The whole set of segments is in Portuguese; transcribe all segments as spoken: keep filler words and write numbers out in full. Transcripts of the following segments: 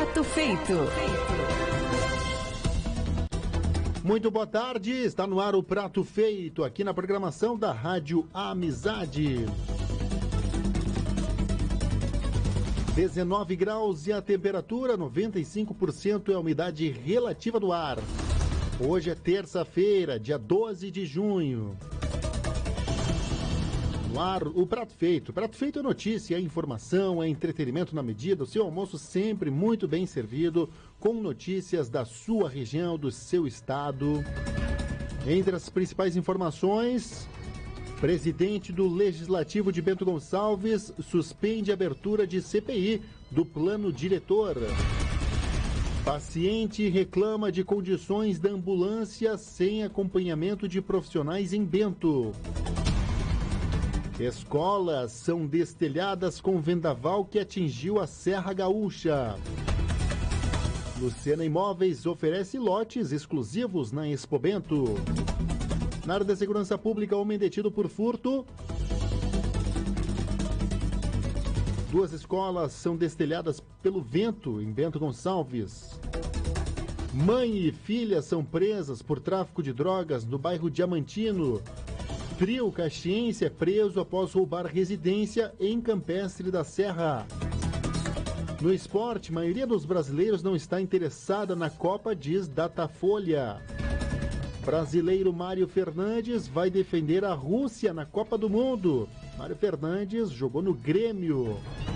Prato Feito. Muito boa tarde, está no ar o Prato Feito, aqui na programação da Rádio Amizade. dezenove graus e a temperatura, noventa e cinco por cento é a umidade relativa do ar. Hoje é terça-feira, dia doze de junho. No ar, o Prato Feito. Prato Feito é notícia, é informação, é entretenimento na medida. O seu almoço sempre muito bem servido, com notícias da sua região, do seu estado. Entre as principais informações, presidente do Legislativo de Bento Gonçalves suspende a abertura de C P I do plano diretor. Paciente reclama de condições da ambulância sem acompanhamento de profissionais em Bento. Escolas são destelhadas com vendaval que atingiu a Serra Gaúcha. Lucena Imóveis oferece lotes exclusivos na Expo Bento. Na área da segurança pública, homem detido por furto. Duas escolas são destelhadas pelo vento em Bento Gonçalves. Mãe e filha são presas por tráfico de drogas no bairro Diamantino. Trio caxiense é preso após roubar residência em Campestre da Serra. No esporte, a maioria dos brasileiros não está interessada na Copa, diz Datafolha. Brasileiro Mário Fernandes vai defender a Rússia na Copa do Mundo. Mário Fernandes jogou no Grêmio.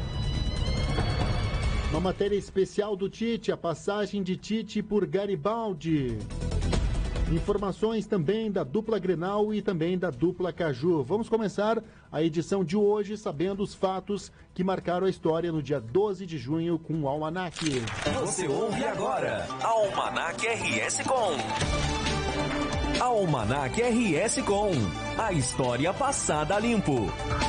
Uma matéria especial do Tite, a passagem de Tite por Garibaldi. Informações também da dupla Grenal e também da dupla Caju. Vamos começar a edição de hoje sabendo os fatos que marcaram a história no dia doze de junho com o Almanac. Você ouve agora Almanac R S Com. Almanac R S Com. A história passada a limpo.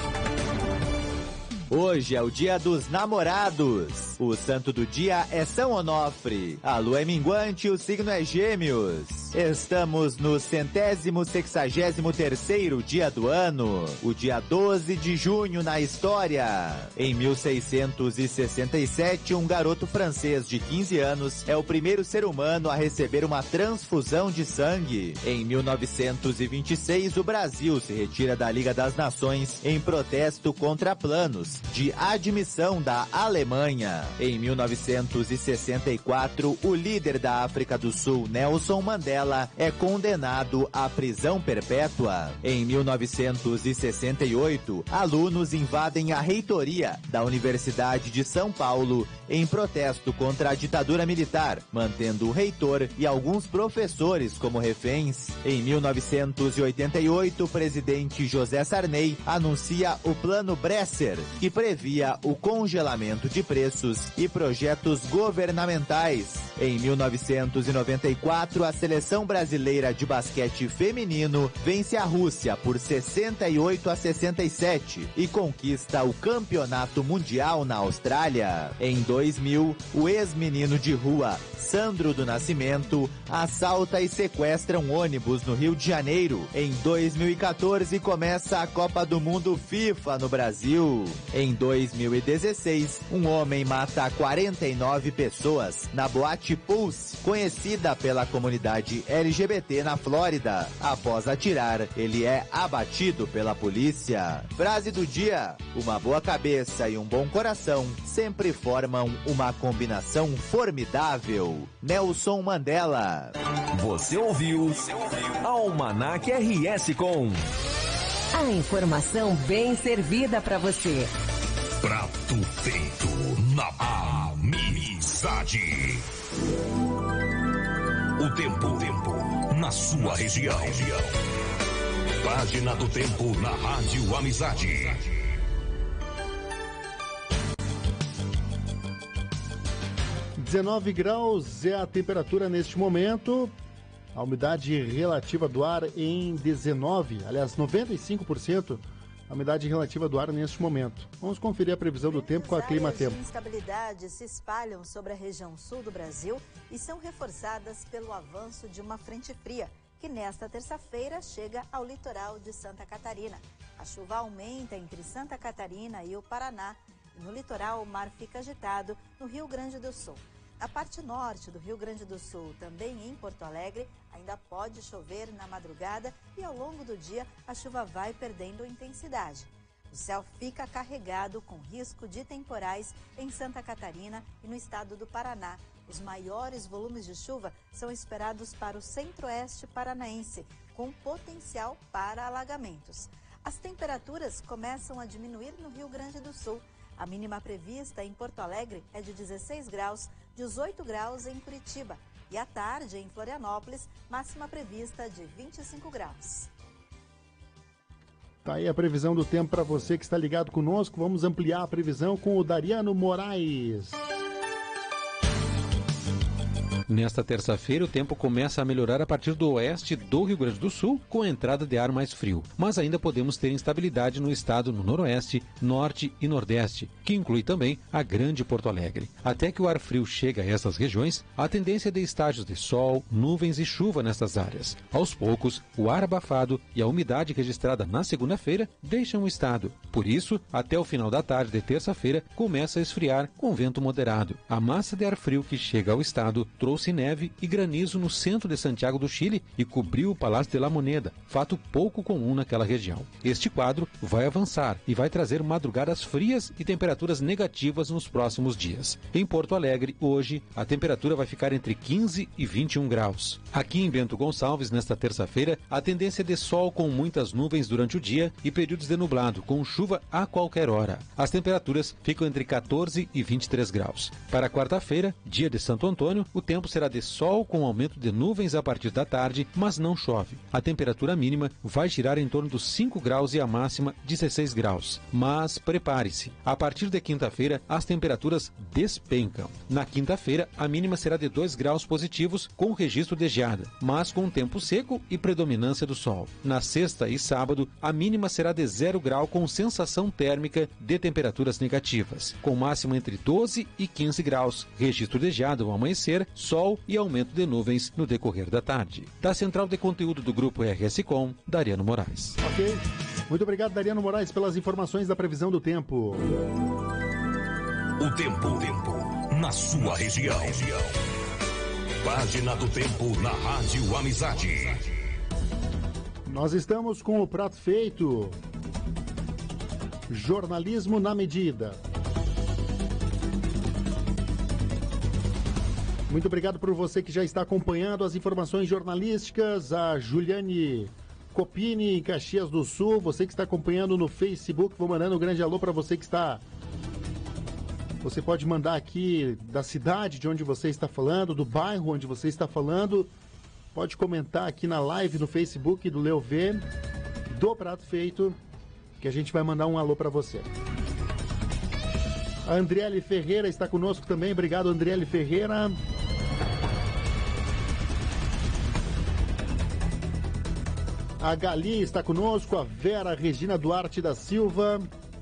Hoje é o dia dos namorados. O santo do dia é São Onofre. A lua é minguante e o signo é Gêmeos. Estamos no centésimo sexagésimo terceiro dia do ano. O dia doze de junho na história. Em mil seiscentos e sessenta e sete, um garoto francês de quinze anos é o primeiro ser humano a receber uma transfusão de sangue. Em mil novecentos e vinte e seis, o Brasil se retira da Liga das Nações em protesto contra planos de admissão da Alemanha. Em mil novecentos e sessenta e quatro, o líder da África do Sul, Nelson Mandela, é condenado à prisão perpétua. Em mil novecentos e sessenta e oito, alunos invadem a reitoria da Universidade de São Paulo em protesto contra a ditadura militar, mantendo o reitor e alguns professores como reféns. Em mil novecentos e oitenta e oito, o presidente José Sarney anuncia o Plano Bresser, que previa o congelamento de preços e projetos governamentais. Em mil novecentos e noventa e quatro, a seleção brasileira de basquete feminino vence a Rússia por sessenta e oito a sessenta e sete e conquista o campeonato mundial na Austrália. Em dois mil, o ex-menino de rua Sandro do Nascimento assalta e sequestra um ônibus no Rio de Janeiro. Em dois mil e quatorze, começa a Copa do Mundo FIFA no Brasil. Em dois mil e dezesseis, um homem mata quarenta e nove pessoas na boate Pulse, conhecida pela comunidade L G B T na Flórida. Após atirar, ele é abatido pela polícia. Frase do dia: uma boa cabeça e um bom coração sempre formam uma combinação formidável. Nelson Mandela. Você ouviu Almanac R S Com. A informação bem servida para você. Prato Feito na Amizade. O tempo, tempo na sua região. Página do tempo na Rádio Amizade. dezenove graus é a temperatura neste momento. A umidade relativa do ar em dezenove, aliás, noventa e cinco por cento a umidade relativa do ar neste momento. Vamos conferir a previsão do tempo com a Clima Tempo. As instabilidades se espalham sobre a região sul do Brasil e são reforçadas pelo avanço de uma frente fria, que nesta terça-feira chega ao litoral de Santa Catarina. A chuva aumenta entre Santa Catarina e o Paraná. E no litoral, o mar fica agitado no Rio Grande do Sul. Na parte norte do Rio Grande do Sul, também em Porto Alegre, ainda pode chover na madrugada e ao longo do dia a chuva vai perdendo intensidade. O céu fica carregado com risco de temporais em Santa Catarina e no estado do Paraná. Os maiores volumes de chuva são esperados para o centro-oeste paranaense, com potencial para alagamentos. As temperaturas começam a diminuir no Rio Grande do Sul. A mínima prevista em Porto Alegre é de dezesseis graus, dezoito graus em Curitiba. E à tarde, em Florianópolis, máxima prevista de vinte e cinco graus. Tá aí a previsão do tempo para você que está ligado conosco. Vamos ampliar a previsão com o Dariano Moraes. Nesta terça-feira, o tempo começa a melhorar a partir do oeste do Rio Grande do Sul, com a entrada de ar mais frio. Mas ainda podemos ter instabilidade no estado no noroeste, norte e nordeste, que inclui também a Grande Porto Alegre. Até que o ar frio chega a essas regiões, a tendência é de estágios de sol, nuvens e chuva nessas áreas. Aos poucos, o ar abafado e a umidade registrada na segunda-feira deixam o estado. Por isso, até o final da tarde de terça-feira, começa a esfriar com vento moderado. A massa de ar frio que chega ao estado trouxe Trouxe neve e granizo no centro de Santiago do Chile e cobriu o Palácio de la Moneda, fato pouco comum naquela região. Este quadro vai avançar e vai trazer madrugadas frias e temperaturas negativas nos próximos dias. Em Porto Alegre, hoje, a temperatura vai ficar entre quinze e vinte e um graus. Aqui em Bento Gonçalves, nesta terça-feira, a tendência é de sol com muitas nuvens durante o dia e períodos de nublado, com chuva a qualquer hora. As temperaturas ficam entre quatorze e vinte e três graus. Para quarta-feira, dia de Santo Antônio, o tempo será de sol com aumento de nuvens a partir da tarde, mas não chove. A temperatura mínima vai girar em torno dos cinco graus e a máxima dezesseis graus. Mas prepare-se, a partir de quinta-feira as temperaturas despencam. Na quinta-feira a mínima será de dois graus positivos com registro de geada, mas com tempo seco e predominância do sol. Na sexta e sábado a mínima será de zero grau com sensação térmica de temperaturas negativas, com máxima entre doze e quinze graus, registro de geada ao amanhecer, sol e aumento de nuvens no decorrer da tarde. Da Central de Conteúdo do Grupo R S Com, Dariano Moraes. Ok. Muito obrigado, Dariano Moraes, pelas informações da previsão do tempo. O tempo, o tempo, na sua região. Página do Tempo na Rádio Amizade. Nós estamos com o prato feito. Jornalismo na medida. Muito obrigado por você que já está acompanhando as informações jornalísticas. A Juliane Copini, em Caxias do Sul. Você que está acompanhando no Facebook, vou mandando um grande alô para você que está... Você pode mandar aqui da cidade de onde você está falando, do bairro onde você está falando. Pode comentar aqui na live no Facebook do Leo V, do Prato Feito, que a gente vai mandar um alô para você. A Andriele Ferreira está conosco também. Obrigado, Andriele Ferreira. A Gali está conosco, a Vera Regina Duarte da Silva,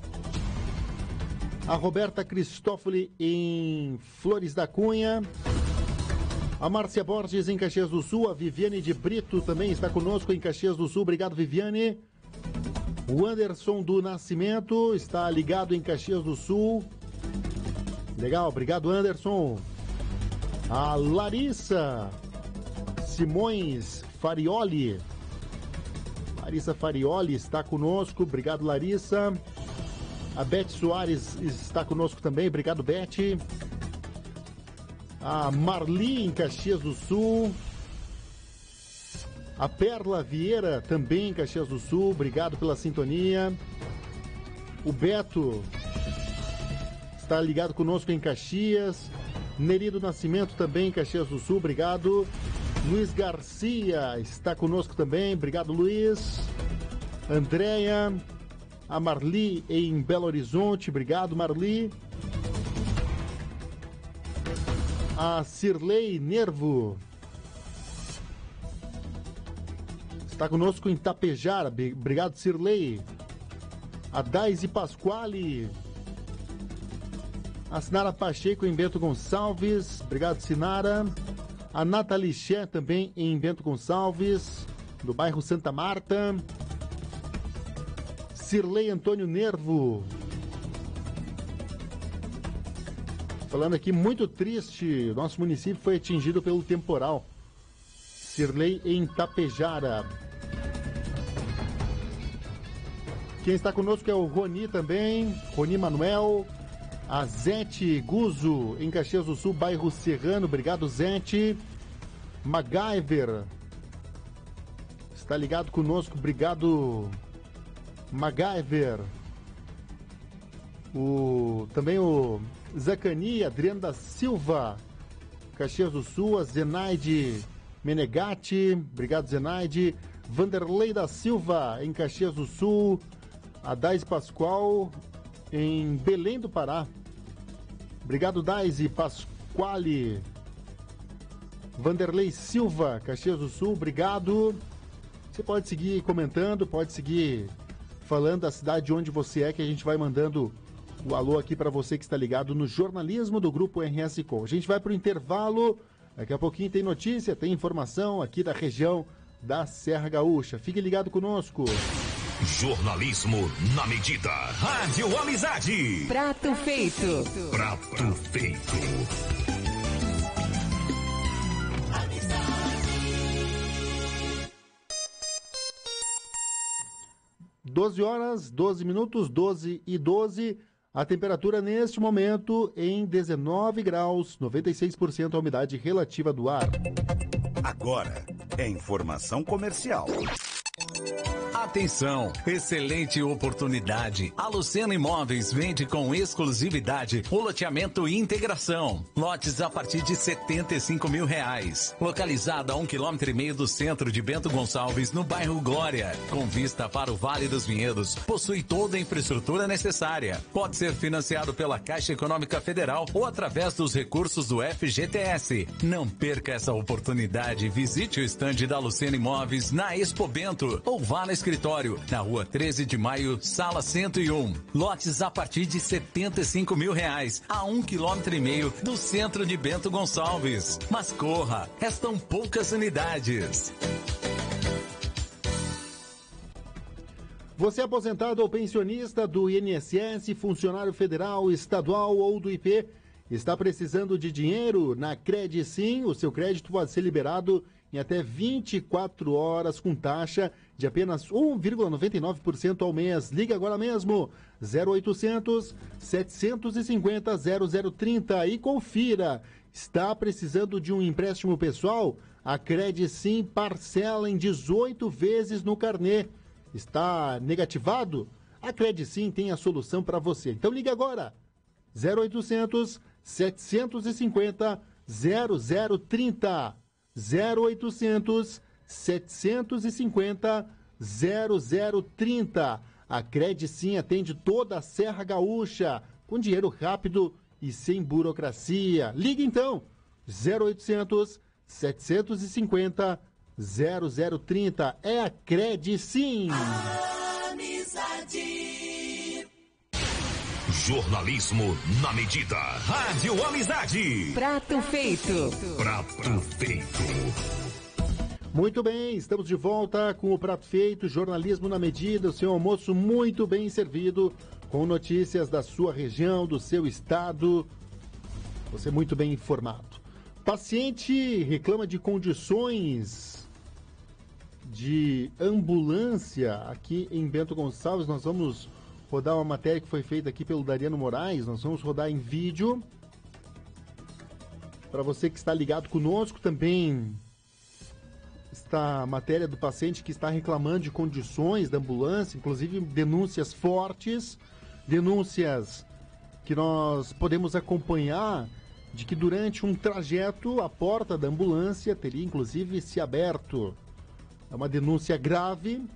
a Roberta Cristófoli em Flores da Cunha, a Márcia Borges em Caxias do Sul, a Viviane de Brito também está conosco em Caxias do Sul. Obrigado, Viviane. O Anderson do Nascimento está ligado em Caxias do Sul. Legal, obrigado, Anderson. A Larissa Simões Farioli. Larissa Farioli está conosco. Obrigado, Larissa. A Beth Soares está conosco também. Obrigado, Beth. A Marli em Caxias do Sul. A Perla Vieira também em Caxias do Sul. Obrigado pela sintonia. O Beto está ligado conosco em Caxias. Nerido Nascimento também em Caxias do Sul. Obrigado. Luiz Garcia está conosco também. Obrigado, Luiz. Andréia. A Marli em Belo Horizonte. Obrigado, Marli. A Cirlei Nervo está conosco em Tapejara. Obrigado, Cirlei. A Daisy Pasquale. A Sinara Pacheco em Bento Gonçalves. Obrigado, Sinara. A Nathalie Ché também em Bento Gonçalves, do bairro Santa Marta. Cirlei Antônio Nervo Falando aqui, muito triste, nosso município foi atingido pelo temporal. Sirlei em Tapejara. Quem está conosco é o Roni também, Roni Manuel, a Zete Guzo, em Caxias do Sul, bairro Serrano. Obrigado, Zete. MacGyver está ligado conosco, obrigado, MacGyver. O, também o Zacani, Adriano da Silva, Caxias do Sul, a Zenaide Menegatti, obrigado, Zenaide. Vanderlei da Silva, em Caxias do Sul, a Daisy Pascoal, em Belém do Pará. Obrigado, Daisy Pasquale. Vanderlei Silva, Caxias do Sul, obrigado. Você pode seguir comentando, pode seguir falando da cidade onde você é, que a gente vai mandando o alô aqui para você que está ligado no jornalismo do Grupo R S Com. A gente vai para o intervalo, daqui a pouquinho tem notícia, tem informação aqui da região da Serra Gaúcha. Fique ligado conosco. Jornalismo na medida. Rádio Amizade. Prato feito. Prato feito. doze horas, doze minutos, doze e doze. A temperatura neste momento em dezenove graus, noventa e seis por cento a umidade relativa do ar. Agora é informação comercial. Atenção, excelente oportunidade. A Lucena Imóveis vende com exclusividade o loteamento e integração. Lotes a partir de setenta e cinco mil reais. Localizada a um quilômetro e meio do centro de Bento Gonçalves, no bairro Glória. Com vista para o Vale dos Vinhedos, possui toda a infraestrutura necessária. Pode ser financiado pela Caixa Econômica Federal ou através dos recursos do F G T S. Não perca essa oportunidade. Visite o estande da Lucena Imóveis na Expo Bento ou vá na escritório, na rua treze de maio, sala cento e um. Lotes a partir de setenta e cinco mil reais, a um quilômetro e meio do centro de Bento Gonçalves. Mas corra, restam poucas unidades. Você é aposentado ou pensionista do I N S S, funcionário federal, estadual ou do I P, está precisando de dinheiro? Na Credisim, o seu crédito pode ser liberado em até vinte e quatro horas com taxa de apenas um vírgula noventa e nove por cento ao mês. Ligue agora mesmo, zero oitocentos, setecentos e cinquenta, zero zero trinta e confira. Está precisando de um empréstimo pessoal? A Credisim parcela em dezoito vezes no carnê. Está negativado? A Credisim tem a solução para você. Então ligue agora, zero oitocentos, setecentos e cinquenta, zero zero trinta. zero oitocentos, setecentos e cinquenta, zero zero trinta. A Credisim atende toda a Serra Gaúcha, com dinheiro rápido e sem burocracia. Ligue então, zero oitocentos, setecentos e cinquenta, zero zero trinta. É a Credisim. Amizade. Jornalismo na medida. Rádio Amizade. Prato feito. Prato feito. Muito bem, estamos de volta com o Prato Feito, jornalismo na medida, o seu almoço muito bem servido, com notícias da sua região, do seu estado, você muito bem informado. Paciente reclama de condições de ambulância aqui em Bento Gonçalves. Nós vamos rodar uma matéria que foi feita aqui pelo Dariano Moraes, nós vamos rodar em vídeo. Para você que está ligado conosco também, está a matéria do paciente que está reclamando de condições da ambulância, inclusive denúncias fortes, denúncias que nós podemos acompanhar de que durante um trajeto a porta da ambulância teria inclusive se aberto. É uma denúncia grave.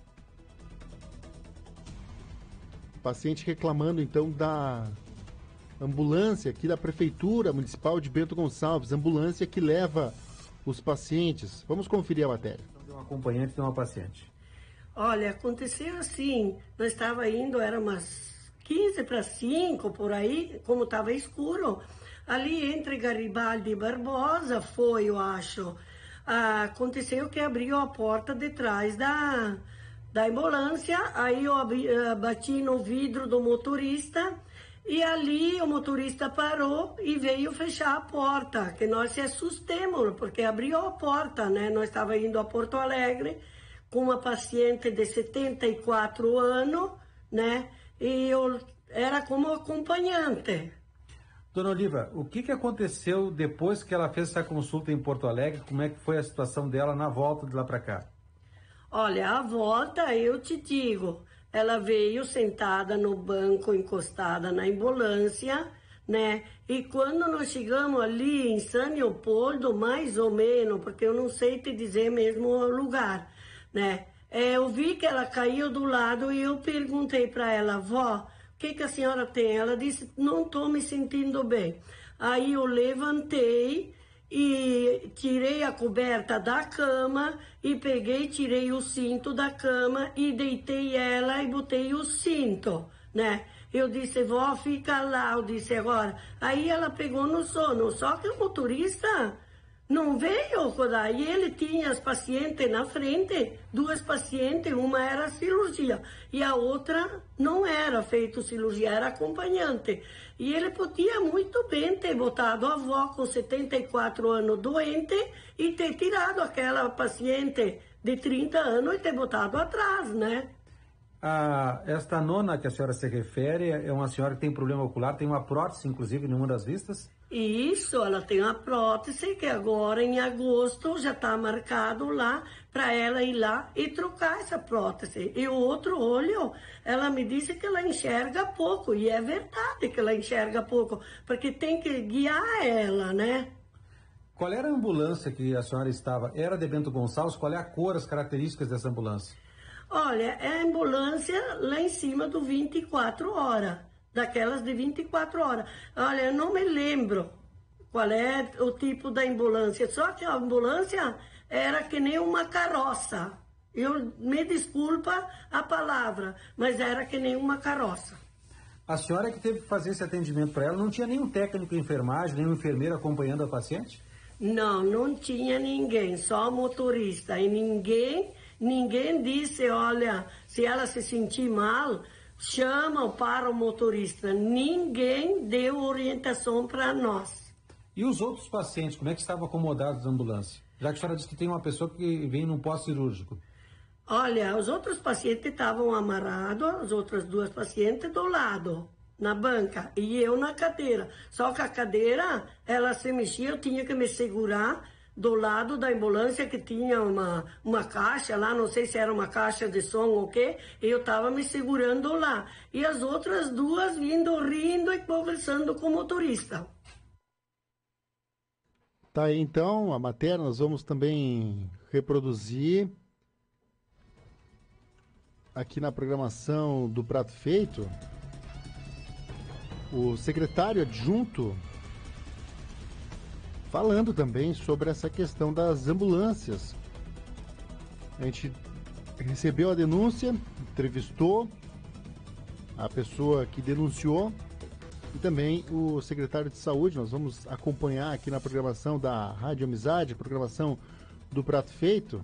O paciente reclamando então da ambulância aqui da Prefeitura Municipal de Bento Gonçalves, ambulância que leva os pacientes. Vamos conferir a matéria. De um acompanhante de uma paciente. Olha, aconteceu assim, nós estava indo, era umas quinze para cinco, por aí, como estava escuro, ali entre Garibaldi e Barbosa, foi, eu acho, ah, aconteceu que abriu a porta de trás da, da ambulância, aí eu abri, bati no vidro do motorista E ali o motorista parou e veio fechar a porta, que nós se assustemos, porque abriu a porta, né? Nós estávamos indo a Porto Alegre com uma paciente de setenta e quatro anos, né? E eu era como acompanhante. Dona Oliva, o que, que aconteceu depois que ela fez essa consulta em Porto Alegre? Como é que foi a situação dela na volta de lá para cá? Olha, a volta, eu te digo, ela veio sentada no banco, encostada na ambulância, né? E quando nós chegamos ali em São Leopoldo, mais ou menos, porque eu não sei te dizer mesmo o lugar, né? É, eu vi que ela caiu do lado e eu perguntei para ela, vó, o que, que a senhora tem? Ela disse, não estou me sentindo bem. Aí eu levantei e tirei a coberta da cama e peguei, tirei o cinto da cama e deitei ela e botei o cinto, né? Eu disse, vó, fica lá, eu disse agora. Aí ela pegou no sono, só que o motorista não veio, e ele tinha as pacientes na frente, duas pacientes, uma era cirurgia e a outra não era feito cirurgia, era acompanhante. E ele podia muito bem ter botado a avó com setenta e quatro anos doente e ter tirado aquela paciente de trinta anos e ter botado atrás, né? Ah, esta nona que a senhora se refere é uma senhora que tem problema ocular, tem uma prótese, inclusive, em uma das vistas? Isso, ela tem uma prótese que agora em agosto já está marcado lá para ela ir lá e trocar essa prótese. E o outro olho, ela me disse que ela enxerga pouco, e é verdade que ela enxerga pouco, porque tem que guiar ela, né? Qual era a ambulância que a senhora estava? Era de Bento Gonçalves? Qual é a cor, as características dessa ambulância? Olha, é a ambulância lá em cima do vinte e quatro horas. Daquelas de vinte e quatro horas. Olha, eu não me lembro qual é o tipo da ambulância, só que a ambulância era que nem uma carroça. Eu me desculpa a palavra, mas era que nem uma carroça. A senhora que teve que fazer esse atendimento para ela, não tinha nenhum técnico de enfermagem, nenhum enfermeiro acompanhando a paciente? Não, não tinha ninguém, só motorista. E ninguém, ninguém disse, olha, se ela se sentir mal, chama para o motorista. Ninguém deu orientação para nós. E os outros pacientes, como é que estavam acomodados na ambulância? Já que a senhora disse que tem uma pessoa que vem num pós-cirúrgico. Olha, os outros pacientes estavam amarrados, as outras duas pacientes do lado, na banca, e eu na cadeira. Só que a cadeira, ela se mexia, eu tinha que me segurar do lado da ambulância, que tinha uma, uma caixa lá, não sei se era uma caixa de som ou o quê, e eu estava me segurando lá. E as outras duas vindo rindo e conversando com o motorista. Tá aí então a matéria, nós vamos também reproduzir aqui na programação do Prato Feito. O secretário adjunto falando também sobre essa questão das ambulâncias. A gente recebeu a denúncia, entrevistou a pessoa que denunciou e também o secretário de saúde. Nós vamos acompanhar aqui na programação da Rádio Amizade, programação do Prato Feito.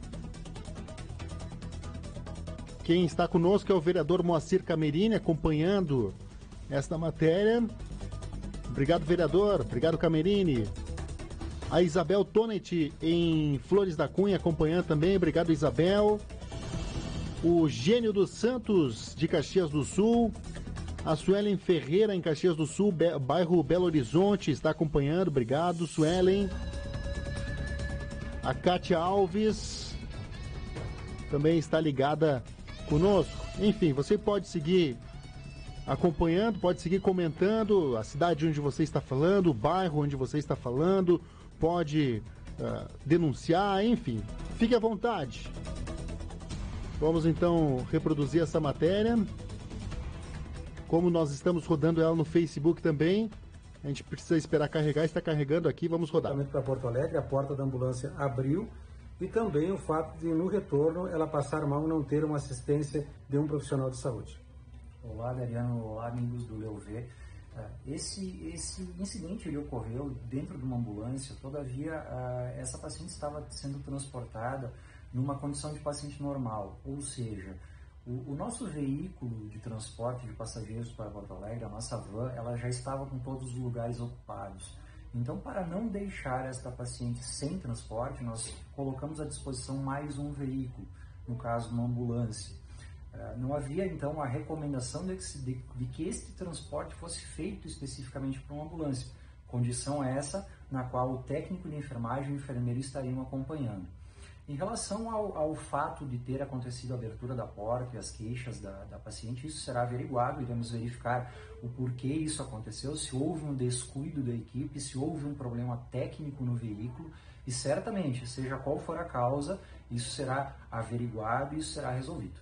Quem está conosco é o vereador Moacir Camerini, acompanhando esta matéria. Obrigado, vereador. Obrigado, Camerini. A Isabel Tonet em Flores da Cunha acompanhando também. Obrigado, Isabel. O Gênio dos Santos de Caxias do Sul. A Suelen Ferreira em Caxias do Sul, Be- bairro Belo Horizonte, está acompanhando. Obrigado, Suelen. A Kátia Alves também está ligada conosco. Enfim, você pode seguir acompanhando, pode seguir comentando a cidade onde você está falando, o bairro onde você está falando, pode uh, denunciar, enfim, fique à vontade. Vamos então reproduzir essa matéria. Como nós estamos rodando ela no Facebook também, a gente precisa esperar carregar, está carregando aqui, vamos rodar. Para Porto Alegre, a porta da ambulância abriu, e também o fato de, no retorno, ela passar mal e não ter uma assistência de um profissional de saúde. Olá, Dariano. Olá, amigos do Leuvé. Esse, esse incidente ele ocorreu dentro de uma ambulância, todavia essa paciente estava sendo transportada numa condição de paciente normal, ou seja, O, o nosso veículo de transporte de passageiros para Porto Alegre, a nossa van, ela já estava com todos os lugares ocupados. Então, para não deixar esta paciente sem transporte, nós colocamos à disposição mais um veículo, no caso, uma ambulância. Uh, não havia, então, a recomendação de que, de, de que este transporte fosse feito especificamente para uma ambulância. Condição essa na qual o técnico de enfermagem e o enfermeiro estariam acompanhando. Em relação ao, ao fato de ter acontecido a abertura da porta e as queixas da, da paciente, isso será averiguado, iremos verificar o porquê isso aconteceu, se houve um descuido da equipe, se houve um problema técnico no veículo, e certamente, seja qual for a causa, isso será averiguado e isso será resolvido.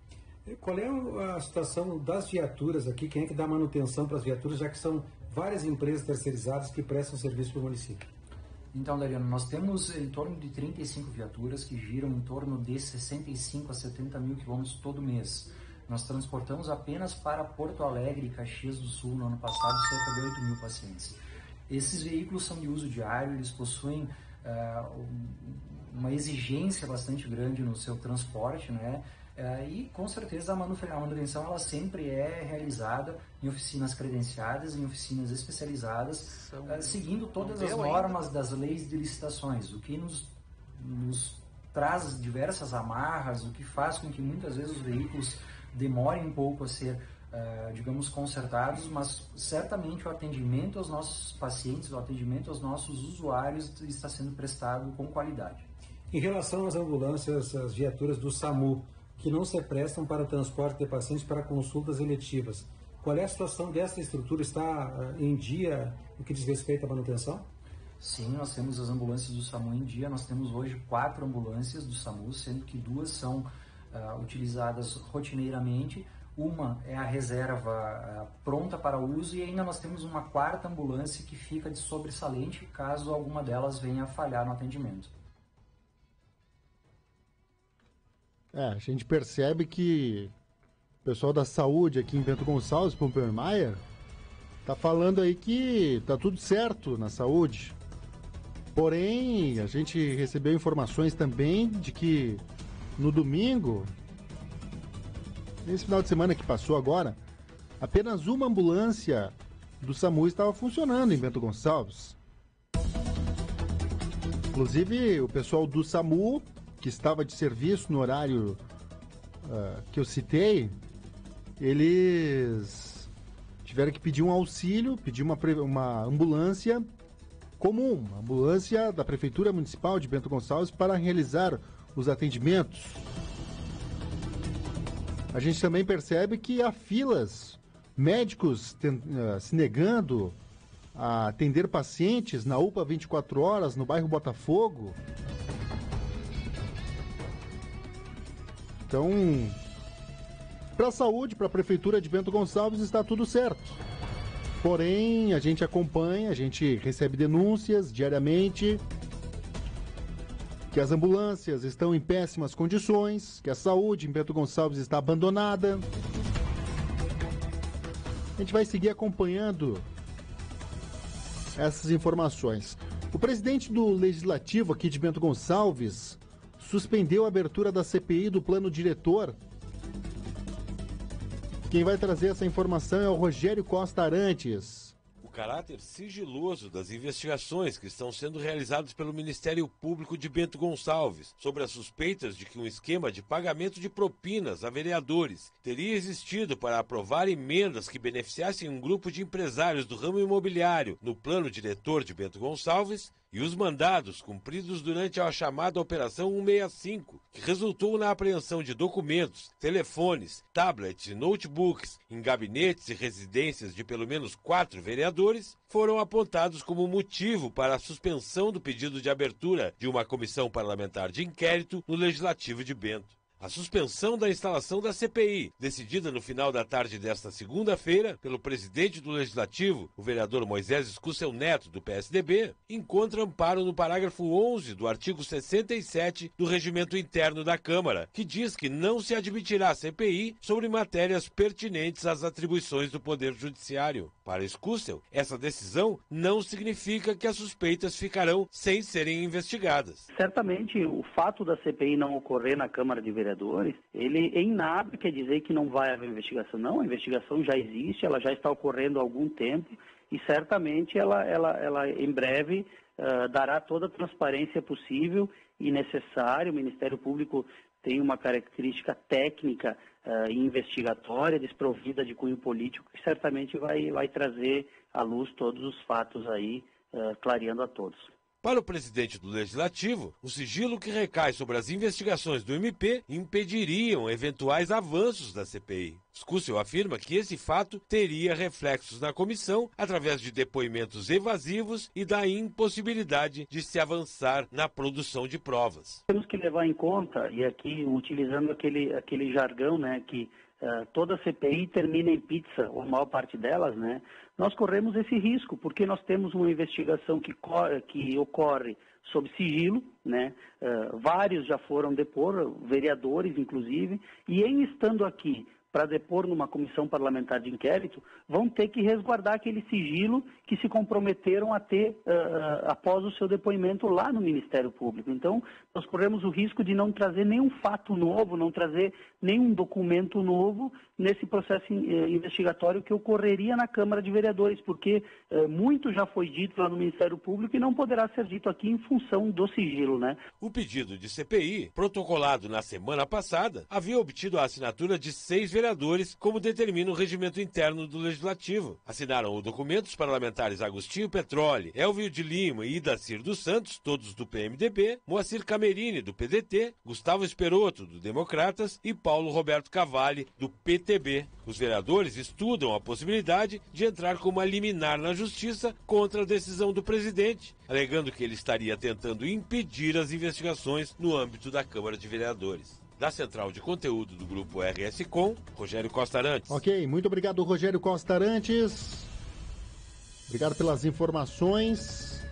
Qual é a situação das viaturas aqui? Quem é que dá manutenção para as viaturas, já que são várias empresas terceirizadas que prestam serviço para o município? Então, Dariano, nós temos em torno de trinta e cinco viaturas que giram em torno de sessenta e cinco a setenta mil quilômetros todo mês. Nós transportamos apenas para Porto Alegre e Caxias do Sul, no ano passado, cerca de oito mil pacientes. Esses veículos são de uso diário, eles possuem uh, uma exigência bastante grande no seu transporte, né? Uh, e com certeza a manutenção ela sempre é realizada em oficinas credenciadas, em oficinas especializadas, uh, seguindo todas as normas das leis de licitações, o que nos, nos traz diversas amarras, o que faz com que muitas vezes os veículos demorem um pouco a ser, uh, digamos, consertados, mas certamente o atendimento aos nossos pacientes, o atendimento aos nossos usuários está sendo prestado com qualidade. Em relação às ambulâncias, as viaturas do SAMU, que não se prestam para o transporte de pacientes para consultas eletivas. Qual é a situação dessa estrutura? Está uh, em dia no que diz respeito à manutenção? Sim, nós temos as ambulâncias do SAMU em dia. Nós temos hoje quatro ambulâncias do SAMU, sendo que duas são uh, utilizadas rotineiramente. Uma é a reserva uh, pronta para uso e ainda nós temos uma quarta ambulância que fica de sobressalente caso alguma delas venha a falhar no atendimento. É, a gente percebe que o pessoal da saúde aqui em Bento Gonçalves, Pompermayer, tá falando aí que tá tudo certo na saúde. Porém, a gente recebeu informações também de que no domingo, nesse final de semana que passou agora, apenas uma ambulância do SAMU estava funcionando em Bento Gonçalves. Inclusive, o pessoal do SAMU, que estava de serviço no horário uh, que eu citei, eles tiveram que pedir um auxílio, pedir uma, uma ambulância comum, uma ambulância da Prefeitura Municipal de Bento Gonçalves para realizar os atendimentos. A gente também percebe que há filas, médicos ten, uh, se negando a atender pacientes na U P A vinte e quatro horas, no bairro Botafogo. Então, para a saúde, para a Prefeitura de Bento Gonçalves, está tudo certo. Porém, a gente acompanha, a gente recebe denúncias diariamente que as ambulâncias estão em péssimas condições, que a saúde em Bento Gonçalves está abandonada. A gente vai seguir acompanhando essas informações. O presidente do Legislativo aqui de Bento Gonçalves suspendeu a abertura da C P I do plano diretor. Quem vai trazer essa informação é o Rogério Costa Arantes. O caráter sigiloso das investigações que estão sendo realizadas pelo Ministério Público de Bento Gonçalves sobre as suspeitas de que um esquema de pagamento de propinas a vereadores teria existido para aprovar emendas que beneficiassem um grupo de empresários do ramo imobiliário no plano diretor de Bento Gonçalves e os mandados cumpridos durante a chamada Operação cento e sessenta e cinco, que resultou na apreensão de documentos, telefones, tablets e notebooks em gabinetes e residências de pelo menos quatro vereadores, foram apontados como motivo para a suspensão do pedido de abertura de uma comissão parlamentar de inquérito no Legislativo de Bento. A suspensão da instalação da C P I, decidida no final da tarde desta segunda-feira pelo presidente do Legislativo, o vereador Moisés Escucel Neto, do P S D B, encontra amparo no parágrafo onze do artigo sessenta e sete do Regimento Interno da Câmara, que diz que não se admitirá C P I sobre matérias pertinentes às atribuições do Poder Judiciário. Para Escucel, essa decisão não significa que as suspeitas ficarão sem serem investigadas. Certamente, o fato da C P I não ocorrer na Câmara de Vereadores Vereadores, ele em nada quer dizer que não vai haver investigação. Não, a investigação já existe, ela já está ocorrendo há algum tempo e certamente ela, ela, ela em breve uh, dará toda a transparência possível e necessária. O Ministério Público tem uma característica técnica uh, e investigatória, desprovida de cunho político, que certamente vai, vai trazer à luz todos os fatos aí, uh, clareando a todos. Para o presidente do Legislativo, o sigilo que recai sobre as investigações do M P impediriam eventuais avanços da C P I. Scúcio afirma que esse fato teria reflexos na comissão através de depoimentos evasivos e da impossibilidade de se avançar na produção de provas. Temos que levar em conta, e aqui utilizando aquele, aquele jargão, né, que uh, toda C P I termina em pizza, ou a maior parte delas, né? Nós corremos esse risco, porque nós temos uma investigação que, que ocorre sob sigilo, né? Uh, vários já foram depor, vereadores inclusive, e em estando aqui para depor numa comissão parlamentar de inquérito, vão ter que resguardar aquele sigilo que se comprometeram a ter uh, após o seu depoimento lá no Ministério Público. Então, nós corremos o risco de não trazer nenhum fato novo, não trazer nenhum documento novo nesse processo uh, investigatório que ocorreria na Câmara de Vereadores, porque uh, muito já foi dito lá no Ministério Público e não poderá ser dito aqui em função do sigilo, né? O pedido de C P I, protocolado na semana passada, havia obtido a assinatura de seis vereadores, como determina o regimento interno do Legislativo. Assinaram o documento os parlamentares Agostinho Petroli, Elvio de Lima e Idacir dos Santos, todos do P M D B, Moacir Camerini, do P D T, Gustavo Esperotto, do Democratas e Paulo Roberto Cavalli, do P T B. Os vereadores estudam a possibilidade de entrar com uma liminar na Justiça contra a decisão do presidente, alegando que ele estaria tentando impedir as investigações no âmbito da Câmara de Vereadores. Da Central de Conteúdo do Grupo R S Com, Rogério Costa Arantes. Ok, muito obrigado, Rogério Costa Arantes. Obrigado pelas informações.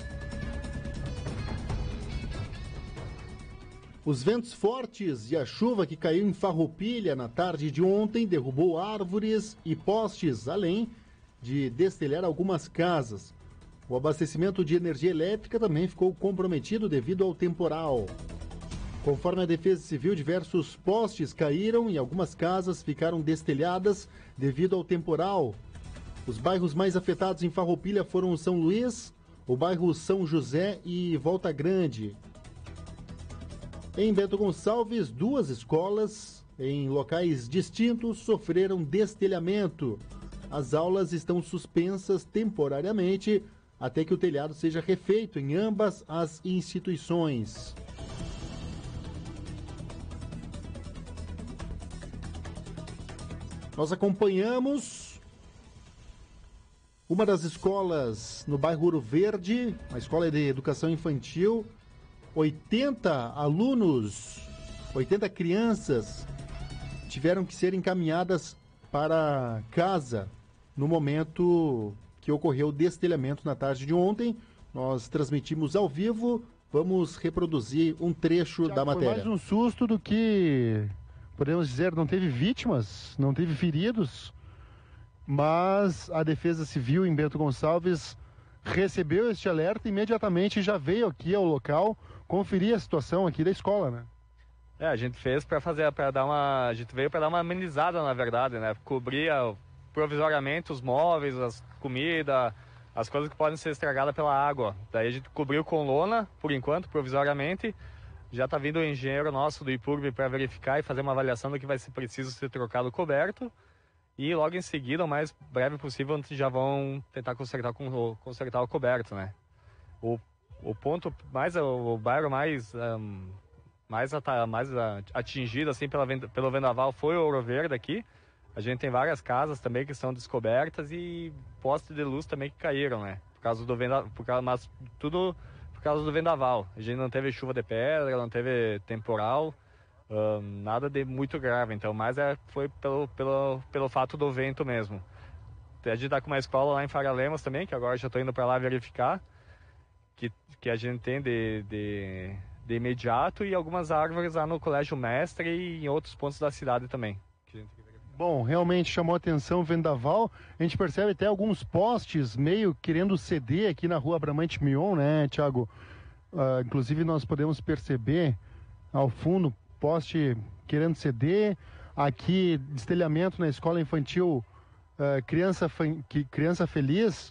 Os ventos fortes e a chuva que caiu em Farroupilha na tarde de ontem derrubou árvores e postes, além de destelhar algumas casas. O abastecimento de energia elétrica também ficou comprometido devido ao temporal. Conforme a Defesa Civil, diversos postes caíram e algumas casas ficaram destelhadas devido ao temporal. Os bairros mais afetados em Farroupilha foram o São Luís, o bairro São José e Volta Grande. Em Bento Gonçalves, duas escolas, em locais distintos, sofreram destelhamento. As aulas estão suspensas temporariamente até que o telhado seja refeito em ambas as instituições. Nós acompanhamos uma das escolas no bairro Ouro Verde, uma escola de educação infantil, oitenta alunos, oitenta crianças tiveram que ser encaminhadas para casa no momento que ocorreu o destelhamento na tarde de ontem. Nós transmitimos ao vivo, vamos reproduzir um trecho Já da matéria. Foi mais um susto do que... Podemos dizer, não teve vítimas, não teve feridos, mas a Defesa Civil em Bento Gonçalves recebeu este alerta e imediatamente já veio aqui ao local conferir a situação aqui da escola, né? É, a gente fez para fazer, para dar uma, a gente veio para dar uma amenizada, na verdade, né? Cobrir provisoriamente os móveis, as comidas, as coisas que podem ser estragadas pela água. Daí a gente cobriu com lona, por enquanto, provisoriamente. Já está vindo o engenheiro nosso do I P U R B para verificar e fazer uma avaliação do que vai ser preciso ser trocado o coberto. E logo em seguida, o mais breve possível, já vão tentar consertar, consertar o coberto, né? O, o ponto mais, o bairro mais, um, mais, mais atingido assim, pela, pelo vendaval foi o Ouro Verde aqui. A gente tem várias casas também que estão descobertas e postes de luz também que caíram, né? Por causa do vendaval, por causa, mas tudo... Por causa do vendaval. A gente não teve chuva de pedra, não teve temporal, uh, nada de muito grave. Então, mas é, foi pelo, pelo, pelo fato do vento mesmo. A gente está com uma escola lá em Faria Lemos também, que agora já estou indo para lá verificar, que, que a gente tem de, de, de imediato, e algumas árvores lá no Colégio Mestre e em outros pontos da cidade também. Bom, realmente chamou a atenção o vendaval. A gente percebe até alguns postes meio querendo ceder aqui na rua Bramante Mion, né, Thiago? Uh, inclusive nós podemos perceber ao fundo poste querendo ceder. Aqui, destelhamento na escola infantil, uh, criança, que, criança feliz,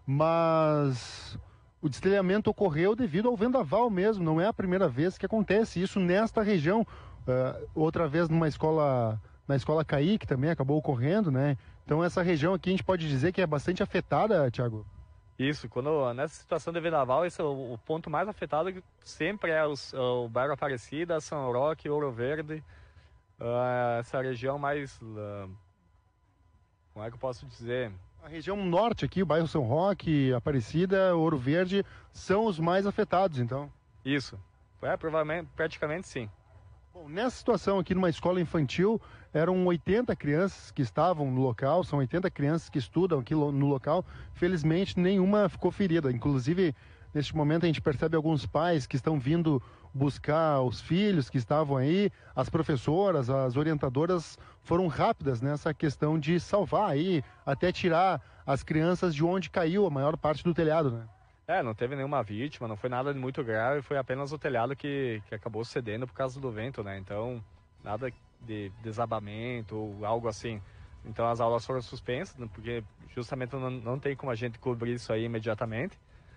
mas o destelhamento ocorreu devido ao vendaval mesmo, não é a primeira vez que acontece isso nesta região. Uh, outra vez numa escola, na escola Caí, que também acabou ocorrendo, né? Então essa região aqui a gente pode dizer que é bastante afetada, Thiago. Isso, quando nessa situação de vendaval, esse é o, o ponto mais afetado que sempre é os, o bairro Aparecida, São Roque, Ouro Verde. Uh, essa região mais, uh, como é que eu posso dizer? A região norte aqui, o bairro São Roque, Aparecida, Ouro Verde, são os mais afetados, então? Isso, é, provavelmente, praticamente sim. Bom, nessa situação aqui numa escola infantil, eram oitenta crianças que estavam no local, são oitenta crianças que estudam aqui no local, felizmente nenhuma ficou ferida, inclusive neste momento a gente percebe alguns pais que estão vindo buscar os filhos que estavam aí, as professoras, as orientadoras foram rápidas nessa questão de salvar aí, até tirar as crianças de onde caiu a maior parte do telhado, né? É, não teve nenhuma vítima, não foi nada de muito grave, foi apenas o telhado que, que acabou cedendo por causa do vento, né? Então, nada de desabamento ou algo assim. Então as aulas foram suspensas, porque justamente não, não tem como a gente cobrir isso aí imediatamente.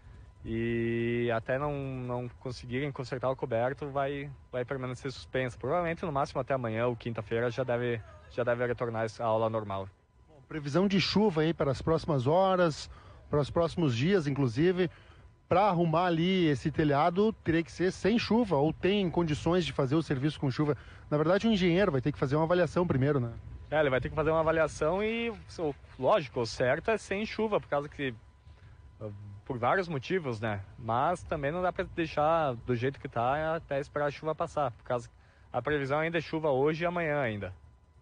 E até não, não conseguirem consertar o coberto, vai, vai permanecer suspensa. Provavelmente no máximo até amanhã ou quinta-feira já deve, já deve retornar a aula normal. Bom, previsão de chuva aí para as próximas horas, para os próximos dias, inclusive. Para arrumar ali esse telhado, teria que ser sem chuva, ou tem condições de fazer o serviço com chuva. Na verdade, o engenheiro vai ter que fazer uma avaliação primeiro, né? É, ele vai ter que fazer uma avaliação e, lógico, o certo é sem chuva, por causa que... por vários motivos, né? Mas também não dá para deixar do jeito que tá até esperar a chuva passar, por causa a previsão ainda é chuva hoje e amanhã ainda.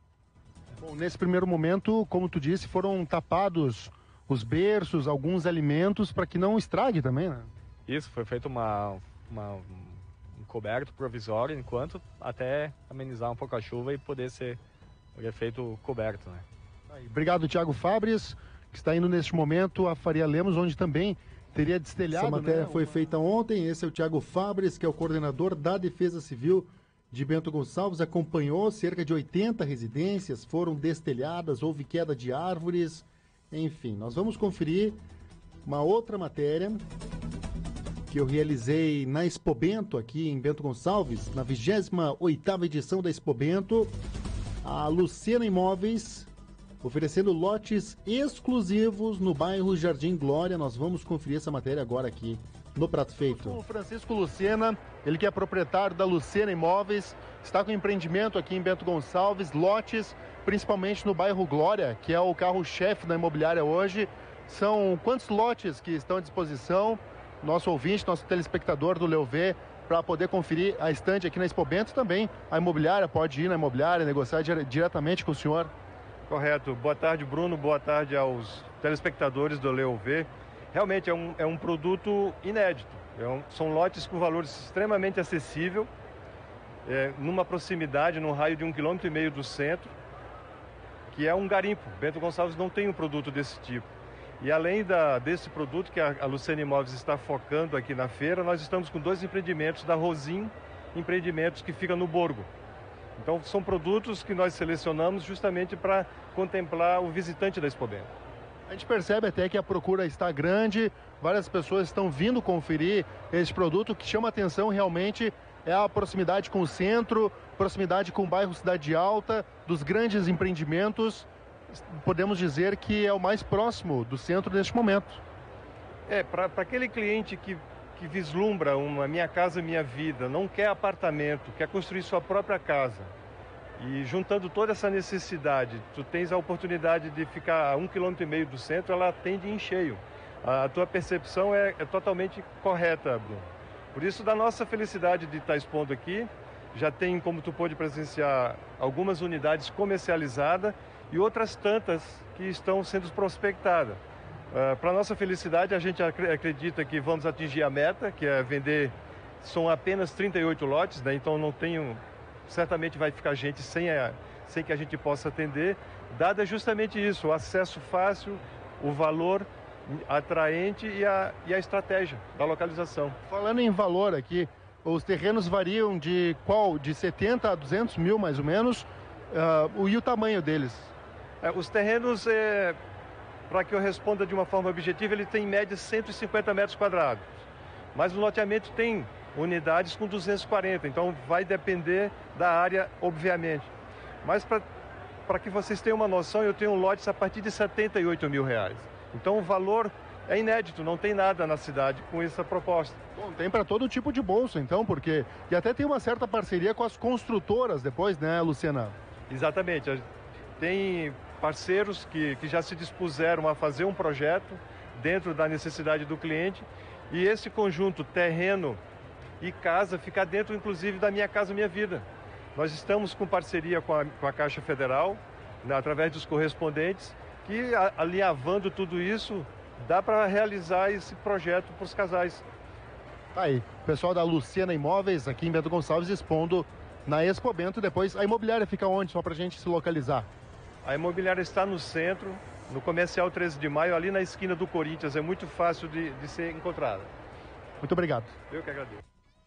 Bom, nesse primeiro momento, como tu disse, foram tapados os berços, alguns alimentos, para que não estrague também, né? Isso, foi feito uma, uma, um coberto provisório enquanto até amenizar um pouco a chuva e poder ser refeito coberto, né? Aí, obrigado, Thiago Fabres, que está indo neste momento a Faria Lemos, onde também teria destelhado. Essa matéria né? foi feita ontem. Esse é o Thiago Fabres, que é o coordenador da Defesa Civil de Bento Gonçalves. Acompanhou cerca de oitenta residências, foram destelhadas, houve queda de árvores. Enfim, nós vamos conferir uma outra matéria que eu realizei na Expo Bento, aqui em Bento Gonçalves, na vigésima oitava edição da Expo Bento. A Lucena Imóveis oferecendo lotes exclusivos no bairro Jardim Glória. Nós vamos conferir essa matéria agora aqui no Prato Feito. O Francisco Lucena, ele que é proprietário da Lucena Imóveis, está com empreendimento aqui em Bento Gonçalves, lotes, principalmente no bairro Glória, que é o carro-chefe da imobiliária hoje. São quantos lotes que estão à disposição? Nosso ouvinte, nosso telespectador do Leo V, para poder conferir a estande aqui na Expo Bento também. A imobiliária pode ir na imobiliária, negociar dire- diretamente com o senhor. Correto. Boa tarde, Bruno. Boa tarde aos telespectadores do Leo V. Realmente é um, é um produto inédito. É um, são lotes com valor extremamente acessível, é, numa proximidade, num raio de um quilômetro e meio do centro, que é um garimpo. Bento Gonçalves não tem um produto desse tipo. E além da, desse produto que a, a Lucena Imóveis está focando aqui na feira, nós estamos com dois empreendimentos da Rosim, empreendimentos que ficam no Borgo. Então são produtos que nós selecionamos justamente para contemplar o visitante da Expo Bento. A gente percebe até que a procura está grande, várias pessoas estão vindo conferir esse produto. O que chama atenção realmente é a proximidade com o centro, proximidade com o bairro Cidade Alta, dos grandes empreendimentos. Podemos dizer que é o mais próximo do centro neste momento. É, para aquele cliente que, que vislumbra uma Minha Casa Minha Vida, não quer apartamento, quer construir sua própria casa, e juntando toda essa necessidade, tu tens a oportunidade de ficar a um quilômetro e meio do centro, ela atende em cheio. A, a tua percepção é, é totalmente correta, Bruno. Por isso, da nossa felicidade de estar expondo aqui, já tem, como tu pôde presenciar, algumas unidades comercializadas e outras tantas que estão sendo prospectadas. Uh, Para nossa felicidade, a gente acredita que vamos atingir a meta, que é vender, são apenas trinta e oito lotes, né? Então não tenho, certamente vai ficar gente sem, a, sem que a gente possa atender, dado justamente isso, o acesso fácil, o valor atraente e a, e a estratégia da localização. Falando em valor aqui, Os terrenos variam de qual? De setenta a duzentos mil, mais ou menos. Uh, e o tamanho deles? É, os terrenos, é, para que eu responda de uma forma objetiva, ele tem em média cento e cinquenta metros quadrados. Mas o loteamento tem unidades com duzentos e quarenta, então vai depender da área, obviamente. Mas para que vocês tenham uma noção, eu tenho lotes a partir de setenta e oito mil reais. Então o valor é inédito, não tem nada na cidade com essa proposta. Bom, tem para todo tipo de bolso, então, porque... E até tem uma certa parceria com as construtoras depois, né, Luciana? Exatamente. Tem parceiros que, que já se dispuseram a fazer um projeto dentro da necessidade do cliente, e esse conjunto terreno e casa fica dentro, inclusive, da Minha Casa Minha Vida. Nós estamos com parceria com a, com a Caixa Federal, né, através dos correspondentes, que a, alinhavando tudo isso, dá para realizar esse projeto para os casais. Tá aí, pessoal da Luciana Imóveis, aqui em Bento Gonçalves, expondo na Expo Bento. Depois, a imobiliária fica onde, só para a gente se localizar? A imobiliária está no centro, no Comercial treze de maio, ali na esquina do Corinthians. É muito fácil de, de ser encontrada. Muito obrigado. Eu que agradeço.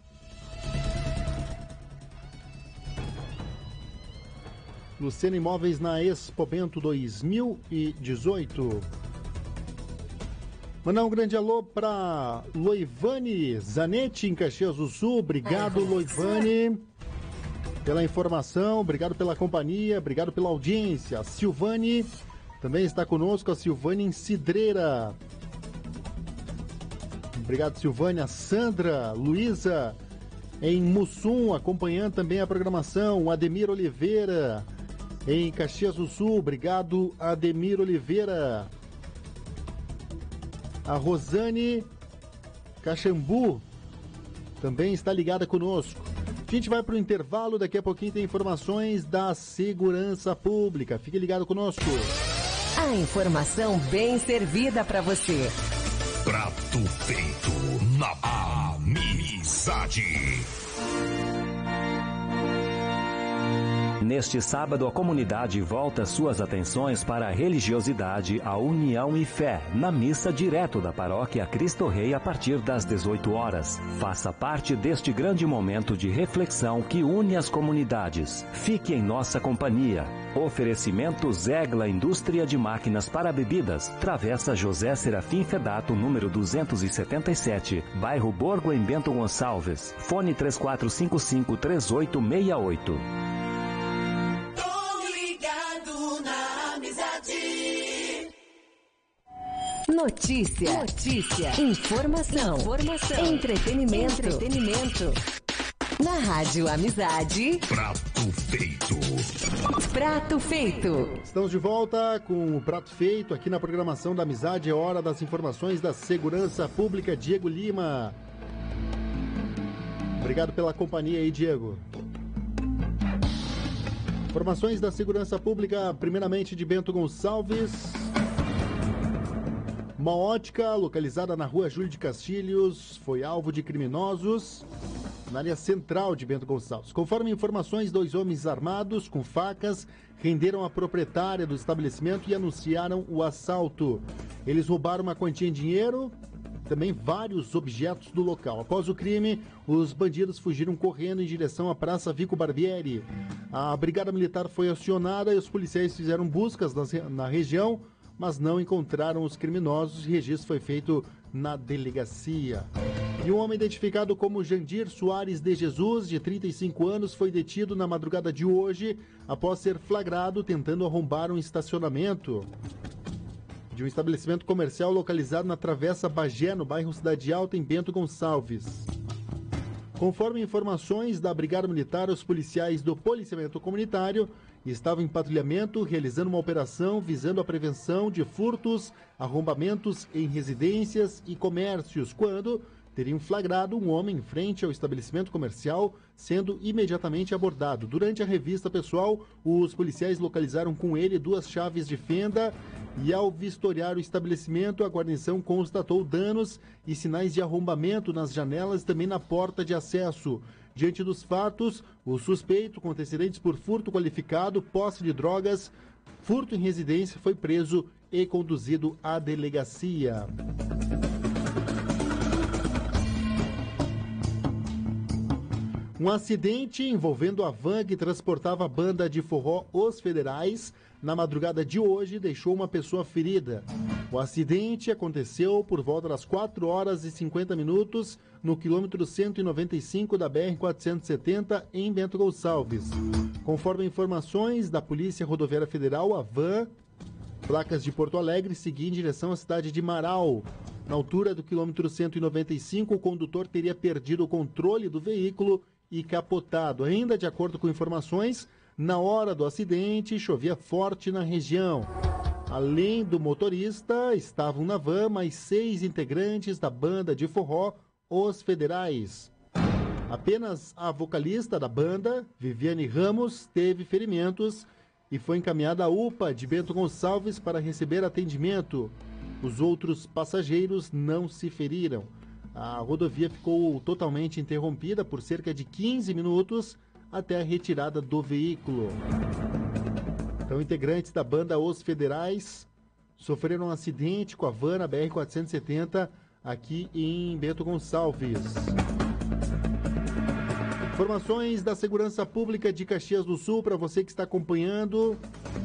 Luciana Imóveis na Expo Bento dois mil e dezoito. Mandar um grande alô para Loivane Zanetti, em Caxias do Sul. Obrigado, Loivane, pela informação, obrigado pela companhia, obrigado pela audiência. A Silvane também está conosco, a Silvane em Cidreira. Obrigado, Silvane. A Sandra Luiza em Mussum, acompanhando também a programação. O Ademir Oliveira em Caxias do Sul. Obrigado, Ademir Oliveira. A Rosane Caxambu também está ligada conosco. A gente vai para o intervalo, daqui a pouquinho tem informações da segurança pública. Fique ligado conosco. A informação bem servida para você. Prato feito na amizade. Neste sábado, a comunidade volta suas atenções para a religiosidade, a união e fé, na missa direto da paróquia Cristo Rei a partir das dezoito horas. Faça parte deste grande momento de reflexão que une as comunidades. Fique em nossa companhia. Oferecimento Zegla Indústria de Máquinas para Bebidas, Travessa José Serafim Fedato, número duzentos e setenta e sete, bairro Borgo, em Bento Gonçalves. Fone três quatro cinco cinco, três oito seis oito. Notícia, notícia, informação, informação, entretenimento, entretenimento. Na Rádio Amizade. Prato feito. Prato feito. Estamos de volta com o Prato Feito aqui na programação da Amizade. É hora das informações da segurança pública. Diego Lima. Obrigado pela companhia aí, Diego. Informações da segurança pública, primeiramente de Bento Gonçalves. Uma ótica localizada na rua Júlio de Castilhos foi alvo de criminosos na área central de Bento Gonçalves. Conforme informações, dois homens armados com facas renderam a proprietária do estabelecimento e anunciaram o assalto. Eles roubaram uma quantia em dinheiro, também vários objetos do local. Após o crime, os bandidos fugiram correndo em direção à Praça Vico Barbieri. A Brigada Militar foi acionada e os policiais fizeram buscas na região, mas não encontraram os criminosos. O registro foi feito na delegacia. E um homem identificado como Jandir Soares de Jesus, de trinta e cinco anos, foi detido na madrugada de hoje após ser flagrado tentando arrombar um estacionamento de um estabelecimento comercial localizado na Travessa Bagé, no bairro Cidade Alta, em Bento Gonçalves. Conforme informações da Brigada Militar, os policiais do policiamento comunitário estavam em patrulhamento, realizando uma operação visando a prevenção de furtos, arrombamentos em residências e comércios, quando teriam flagrado um homem em frente ao estabelecimento comercial, sendo imediatamente abordado. Durante a revista pessoal, os policiais localizaram com ele duas chaves de fenda e, ao vistoriar o estabelecimento, a guarnição constatou danos e sinais de arrombamento nas janelas e também na porta de acesso. Diante dos fatos, o suspeito, com antecedentes por furto qualificado, posse de drogas, furto em residência, foi preso e conduzido à delegacia. Um acidente envolvendo a van que transportava a banda de forró Os Federais na madrugada de hoje deixou uma pessoa ferida. O acidente aconteceu por volta das quatro horas e cinquenta minutos no quilômetro cento e noventa e cinco da B R quatrocentos e setenta em Bento Gonçalves. Conforme informações da Polícia Rodoviária Federal, a van, placas de Porto Alegre, seguia em direção à cidade de Marau. Na altura do quilômetro cento e noventa e cinco, o condutor teria perdido o controle do veículo e capotado. Ainda de acordo com informações, na hora do acidente chovia forte na região. Além do motorista, estavam na van mais seis integrantes da banda de forró Os Federais. Apenas a vocalista da banda, Viviane Ramos, teve ferimentos e foi encaminhada à U P A de Bento Gonçalves para receber atendimento. Os outros passageiros não se feriram. A rodovia ficou totalmente interrompida por cerca de quinze minutos até a retirada do veículo. Então, integrantes da banda Os Federais sofreram um acidente com a van na B R quatrocentos e setenta aqui em Bento Gonçalves. Informações da Segurança Pública de Caxias do Sul para você que está acompanhando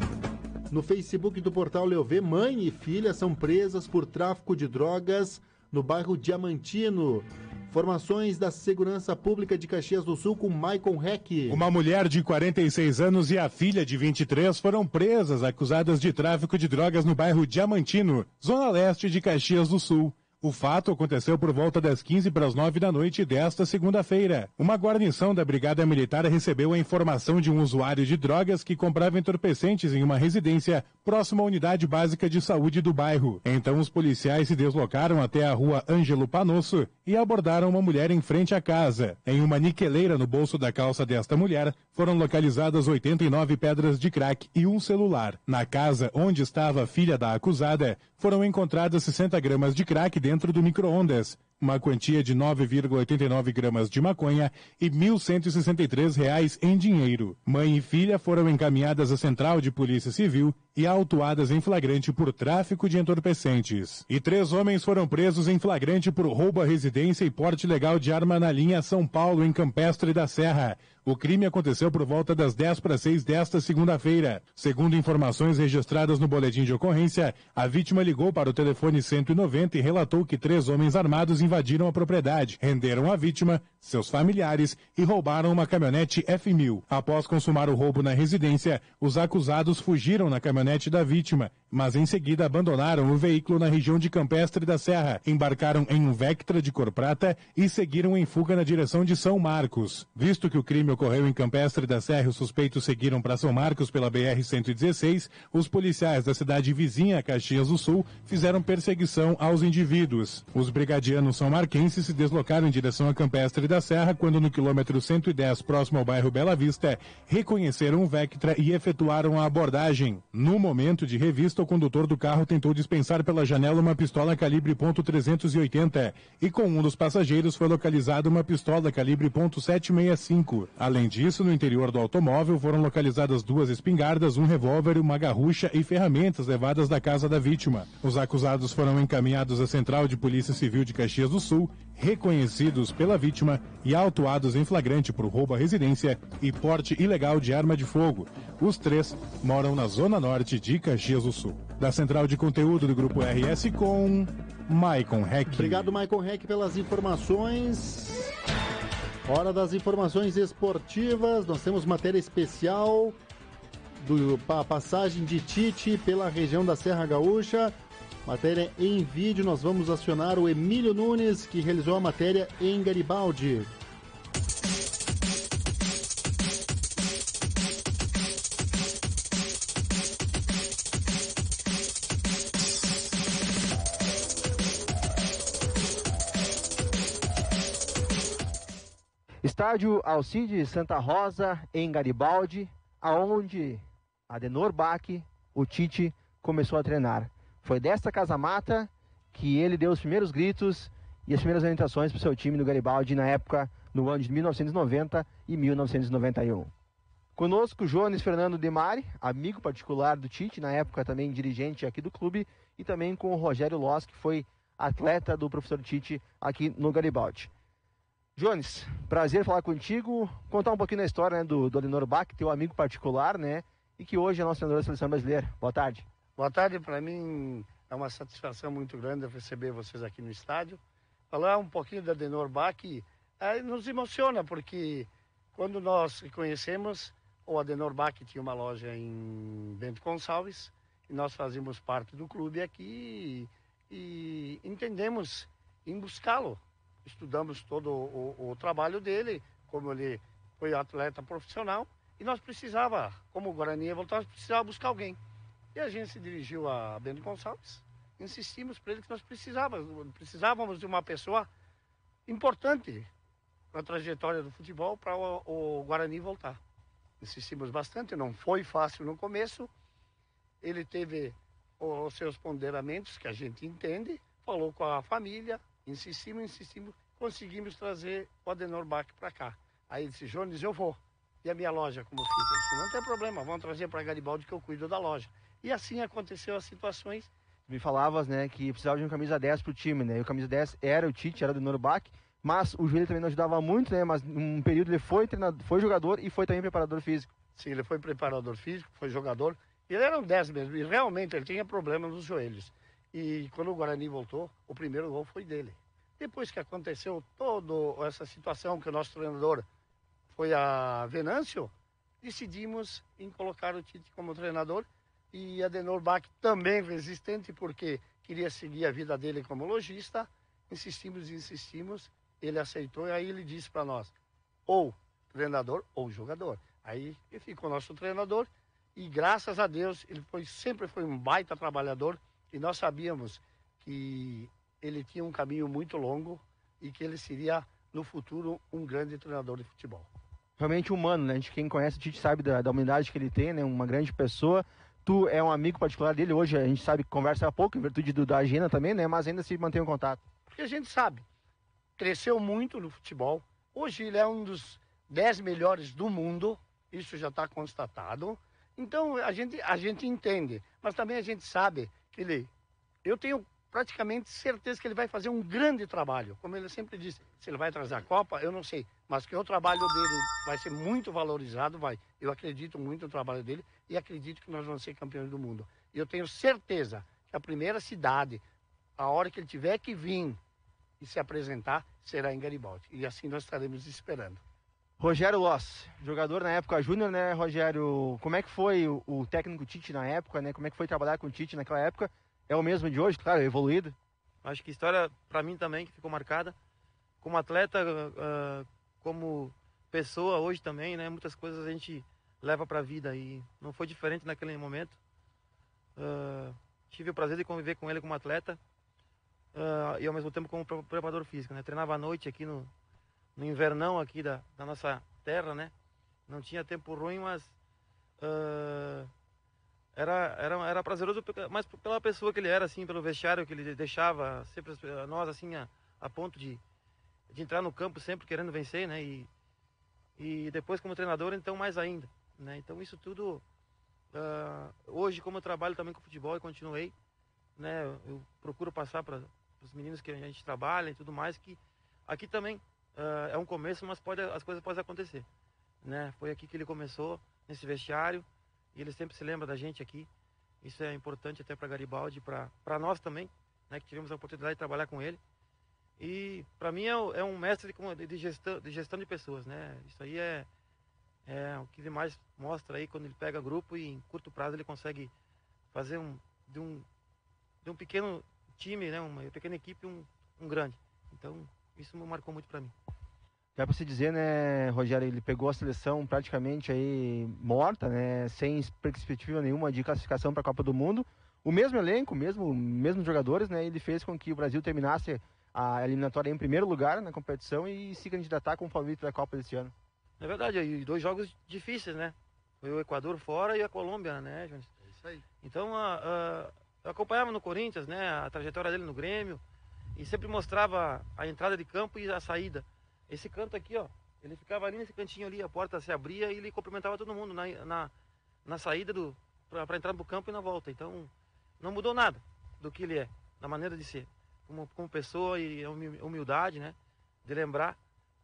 no Facebook do Portal Leovê. Mãe e filha são presas por tráfico de drogas no bairro Diamantino. Informações da Segurança Pública de Caxias do Sul com Maicon Heck. Uma mulher de quarenta e seis anos e a filha de vinte e três foram presas acusadas de tráfico de drogas no bairro Diamantino, zona leste de Caxias do Sul. O fato aconteceu por volta das quinze para as nove da noite desta segunda-feira. Uma guarnição da Brigada Militar recebeu a informação de um usuário de drogas que comprava entorpecentes em uma residência próxima à unidade básica de saúde do bairro. Então os policiais se deslocaram até a rua Ângelo Panosso e abordaram uma mulher em frente à casa. Em uma niqueleira no bolso da calça desta mulher, foram localizadas oitenta e nove pedras de crack e um celular. Na casa onde estava a filha da acusada, foram encontradas sessenta gramas de crack dentro do micro-ondas, uma quantia de nove vírgula oitenta e nove gramas de maconha e mil cento e sessenta e três reais em dinheiro. Mãe e filha foram encaminhadas à Central de Polícia Civil e autuadas em flagrante por tráfico de entorpecentes. E três homens foram presos em flagrante por roubo à residência e porte ilegal de arma na linha São Paulo, em Campestre da Serra. O crime aconteceu por volta das dez para seis desta segunda-feira. Segundo informações registradas no boletim de ocorrência, a vítima ligou para o telefone cento e noventa e relatou que três homens armados invadiram a propriedade, renderam a vítima, seus familiares e roubaram uma caminhonete F mil. Após consumar o roubo na residência, os acusados fugiram na caminhonete da vítima, mas em seguida abandonaram o veículo na região de Campestre da Serra, embarcaram em um Vectra de cor prata e seguiram em fuga na direção de São Marcos. Visto que o crime ocorreu em Campestre da Serra e os suspeitos seguiram para São Marcos pela B R cento e dezesseis, os policiais da cidade vizinha, Caxias do Sul, fizeram perseguição aos indivíduos. Os brigadianos são-marquenses se deslocaram em direção a Campestre da Serra quando no quilômetro cento e dez, próximo ao bairro Bela Vista, reconheceram o Vectra e efetuaram a abordagem. No momento de revista, o condutor do carro tentou dispensar pela janela uma pistola calibre ponto trezentos e oitenta e com um dos passageiros foi localizada uma pistola calibre ponto setecentos e sessenta e cinco. Além disso, no interior do automóvel foram localizadas duas espingardas, um revólver, uma garrucha e ferramentas levadas da casa da vítima. Os acusados foram encaminhados à Central de Polícia Civil de Caxias do Sul, reconhecidos pela vítima e autuados em flagrante por roubo à residência e porte ilegal de arma de fogo. Os três moram na zona norte de Caxias do Sul. Da Central de Conteúdo do Grupo R S com Maicon Heck. Obrigado, Maicon Heck, pelas informações. Hora das informações esportivas. Nós temos matéria especial do a passagem de Tite pela região da Serra Gaúcha. Matéria em vídeo. Nós vamos acionar o Emílio Nunes, que realizou a matéria em Garibaldi. Estádio Alcides Santa Rosa, em Garibaldi, aonde Adenor Bach, o Tite, começou a treinar. Foi desta casa-mata que ele deu os primeiros gritos e as primeiras orientações para o seu time no Garibaldi, na época, no ano de mil novecentos e noventa e mil novecentos e noventa e um. Conosco, Jones Fernando Demari, amigo particular do Tite, na época também dirigente aqui do clube, e também com o Rogério Loss, que foi atleta do professor Tite aqui no Garibaldi. Jones, prazer falar contigo, contar um pouquinho da história, né, do, do Adenor Bach, teu amigo particular, né, e que hoje é nosso treinador da seleção brasileira. Boa tarde. Boa tarde, para mim é uma satisfação muito grande receber vocês aqui no estádio. Falar um pouquinho do Adenor Bach é, nos emociona, porque quando nós conhecemos, o Adenor Bach tinha uma loja em Bento Gonçalves, e nós fazíamos parte do clube aqui e, e entendemos em buscá-lo. Estudamos todo o, o trabalho dele, como ele foi atleta profissional, e nós precisava, como o Guarani ia voltar, nós precisava buscar alguém. E a gente se dirigiu a Bento Gonçalves, insistimos para ele que nós precisávamos, precisávamos de uma pessoa importante na trajetória do futebol para o, o Guarani voltar. Insistimos bastante, não foi fácil no começo, ele teve os seus ponderamentos, que a gente entende, falou com a família, insistimos, insistimos, conseguimos trazer o Adenor Bach para cá. Aí ele disse, Jones, eu vou. E a minha loja, como fica? Eu disse, não tem problema, vamos trazer para Garibaldi que eu cuido da loja. E assim aconteceu as situações. Me falavas, né, que precisava de um camisa dez pro time, né, e o camisa dez era o Tite, era o Adenor Bach, mas o joelho também não ajudava muito, né, mas um período ele foi treinador, foi jogador e foi também preparador físico. Sim, ele foi preparador físico, foi jogador, ele era um dez mesmo, e realmente ele tinha problema nos joelhos. E quando o Guarani voltou, o primeiro gol foi dele. Depois que aconteceu toda essa situação que o nosso treinador foi a Venâncio, decidimos em colocar o Tite como treinador e Adenor Bach também resistente porque queria seguir a vida dele como lojista. Insistimos e insistimos, ele aceitou e aí ele disse para nós, ou treinador ou jogador. Aí ele ficou nosso treinador e graças a Deus ele foi, sempre foi um baita trabalhador e nós sabíamos que ele tinha um caminho muito longo e que ele seria, no futuro, um grande treinador de futebol. Realmente humano, né? A gente, quem conhece o Tite sabe da, da humildade que ele tem, né? Uma grande pessoa. Tu é um amigo particular dele, hoje a gente sabe que conversa há pouco, em virtude do, da agenda também, né? Mas ainda se mantém em contato. Porque a gente sabe, cresceu muito no futebol. Hoje ele é um dos dez melhores do mundo, isso já está constatado. Então a gente, a gente entende, mas também a gente sabe que ele... Eu tenho praticamente certeza que ele vai fazer um grande trabalho. Como ele sempre disse, se ele vai trazer a Copa, eu não sei. Mas que o trabalho dele vai ser muito valorizado, vai. Eu acredito muito no trabalho dele e acredito que nós vamos ser campeões do mundo. E eu tenho certeza que a primeira cidade, a hora que ele tiver que vir e se apresentar, será em Garibaldi. E assim nós estaremos esperando. Rogério Loss, jogador na época júnior, né, Rogério? Como é que foi o, o técnico Tite na época, né? Como é que foi trabalhar com o Tite naquela época? É o mesmo de hoje, claro, evoluído. Acho que a história, para mim também, que ficou marcada. Como atleta, uh, como pessoa hoje também, né? Muitas coisas a gente leva para a vida e não foi diferente naquele momento. Uh, tive o prazer de conviver com ele como atleta uh, e ao mesmo tempo como preparador físico, né? Treinava à noite aqui no, no invernão aqui da, da nossa terra, né? Não tinha tempo ruim, mas... Uh, Era, era, era prazeroso, mas pela pessoa que ele era, assim, pelo vestiário que ele deixava sempre nós, assim, a, a ponto de, de entrar no campo sempre querendo vencer, né? E, e depois como treinador, então, mais ainda, né? Então, isso tudo, uh, hoje, como eu trabalho também com futebol e continuei, né? Eu procuro passar para os meninos que a gente trabalha e tudo mais, que aqui também uh, é um começo, mas pode, as coisas podem acontecer, né? Foi aqui que ele começou, nesse vestiário. E ele sempre se lembra da gente aqui. Isso é importante até para Garibaldi, para nós também, né, que tivemos a oportunidade de trabalhar com ele. E para mim é, é um mestre de, de, gestão, de gestão de pessoas, né? Isso aí é, é o que ele mais mostra aí quando ele pega grupo e em curto prazo ele consegue fazer um, de, um, de um pequeno time, né, uma pequena equipe, um, um grande. Então isso me marcou muito para mim. Dá para se dizer, né, Rogério, ele pegou a seleção praticamente aí morta, né, sem perspectiva nenhuma de classificação para a Copa do Mundo. O mesmo elenco, mesmo mesmos jogadores, né, ele fez com que o Brasil terminasse a eliminatória em primeiro lugar na competição e se candidatar como favorito da Copa deste ano. É verdade, e dois jogos difíceis, né? Foi o Equador fora e a Colômbia, né, Jones? É isso aí. Então, a, a, eu acompanhava no Corinthians, né, a trajetória dele no Grêmio e sempre mostrava a entrada de campo e a saída. Esse canto aqui, ó, ele ficava ali nesse cantinho ali, a porta se abria e ele cumprimentava todo mundo na, na, na saída do para entrar no campo e na volta. Então, não mudou nada do que ele é, da maneira de ser, como, como pessoa e humildade, né, de lembrar.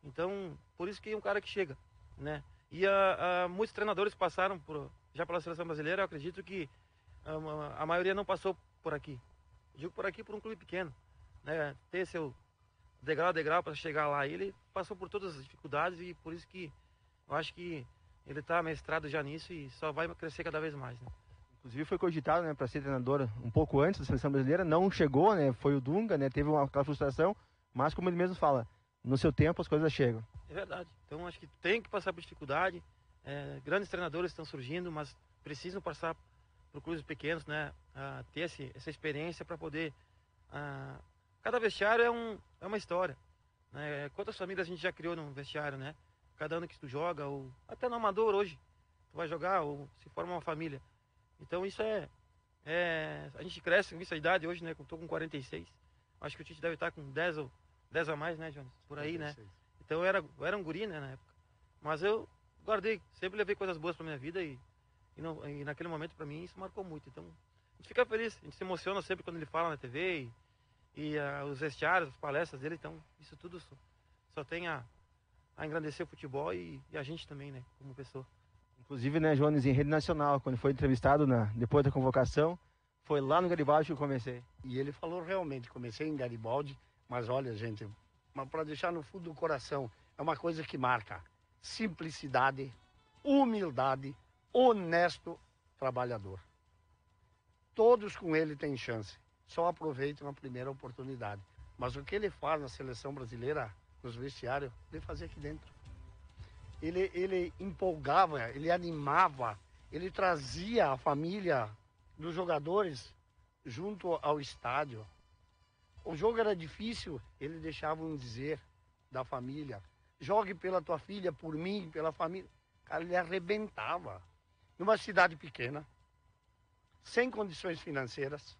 Então, por isso que é um cara que chega, né? E a, a, muitos treinadores passaram por, já pela seleção brasileira, eu acredito que a, a maioria não passou por aqui. Eu digo por aqui por um clube pequeno, né? Ter seu degrau a degrau para chegar lá. Ele passou por todas as dificuldades e por isso que eu acho que ele está mestrado já nisso e só vai crescer cada vez mais, né? Inclusive foi cogitado, né, para ser treinador um pouco antes da seleção brasileira, não chegou, né, foi o Dunga, né, teve uma aquela frustração, mas como ele mesmo fala, no seu tempo as coisas chegam. É verdade, então acho que tem que passar por dificuldade, é, grandes treinadores estão surgindo, mas precisam passar por clubes pequenos, né, a ter esse, essa experiência para poder, a, cada vestiário é, um, é uma história, né, quantas famílias a gente já criou no vestiário, né, cada ano que tu joga, ou até no amador hoje, tu vai jogar ou se forma uma família. Então isso é, é... A gente cresce com essa idade hoje, né? Eu tô com quarenta e seis. Acho que o Tite deve estar com dez, ou, dez a mais, né, Jonas? Por aí, né? Então eu era, eu era um guri, né, na época. Mas eu guardei, sempre levei coisas boas pra minha vida e, e, não, e naquele momento pra mim isso marcou muito. Então a gente fica feliz, a gente se emociona sempre quando ele fala na T V e, e uh, os vestiários, as palestras dele. Então isso tudo só, só tem a, a engrandecer o futebol e, e a gente também, né, como pessoa. Inclusive, né, Jones, em rede nacional, quando foi entrevistado na, depois da convocação, foi lá no Garibaldi que eu comecei. E ele falou realmente, comecei em Garibaldi, mas olha, gente, para deixar no fundo do coração, é uma coisa que marca simplicidade, humildade, honesto trabalhador. Todos com ele têm chance, só aproveitam a primeira oportunidade. Mas o que ele faz na seleção brasileira, nos vestiários, ele fazia aqui dentro. Ele, ele empolgava, ele animava, ele trazia a família dos jogadores junto ao estádio. O jogo era difícil, ele deixava um dizer da família: jogue pela tua filha, por mim, pela família. Cara, ele arrebentava. Numa cidade pequena, sem condições financeiras,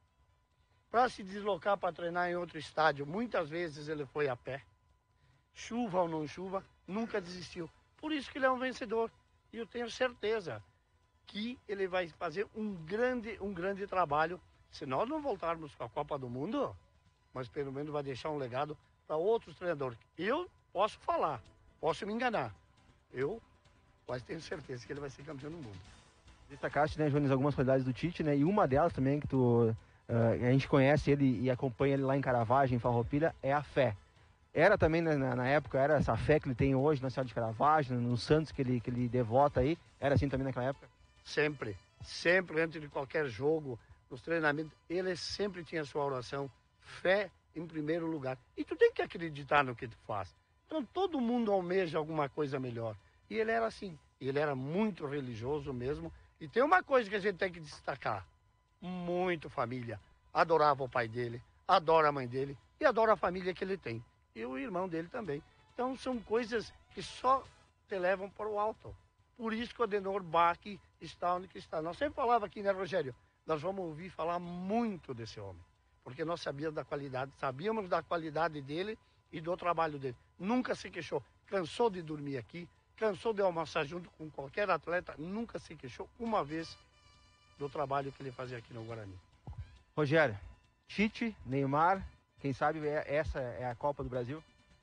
para se deslocar para treinar em outro estádio, muitas vezes ele foi a pé. Chuva ou não chuva, nunca desistiu. Por isso que ele é um vencedor. E eu tenho certeza que ele vai fazer um grande, um grande trabalho. Se nós não voltarmos com a Copa do Mundo, mas pelo menos vai deixar um legado para outros treinadores. Eu posso falar, posso me enganar. Eu quase tenho certeza que ele vai ser campeão do mundo. Destacaste, né, Jones, algumas qualidades do Tite, né? E uma delas também que tu, uh, a gente conhece ele e acompanha ele lá em Caravagem, em Farroupilha, é a fé. Era também, né, na, na época, era essa fé que ele tem hoje na cidade de Caravagem, no Santos que ele, que ele devota aí, era assim também naquela época? Sempre, sempre antes de qualquer jogo, nos treinamentos, ele sempre tinha sua oração, fé em primeiro lugar. E tu tem que acreditar no que tu faz. Então todo mundo almeja alguma coisa melhor. E ele era assim, ele era muito religioso mesmo. E tem uma coisa que a gente tem que destacar, muito família. Adorava o pai dele, adora a mãe dele e adora a família que ele tem. E o irmão dele também. Então são coisas que só te levam para o alto. Por isso que o Adenor Bach está onde está. Nós sempre falava aqui, né, Rogério? Nós vamos ouvir falar muito desse homem. Porque nós sabíamos da qualidade, sabíamos da qualidade dele e do trabalho dele. Nunca se queixou. Cansou de dormir aqui, cansou de almoçar junto com qualquer atleta, nunca se queixou uma vez do trabalho que ele fazia aqui no Guarani. Rogério, Tite, Neymar, quem sabe essa é a Copa do Brasil?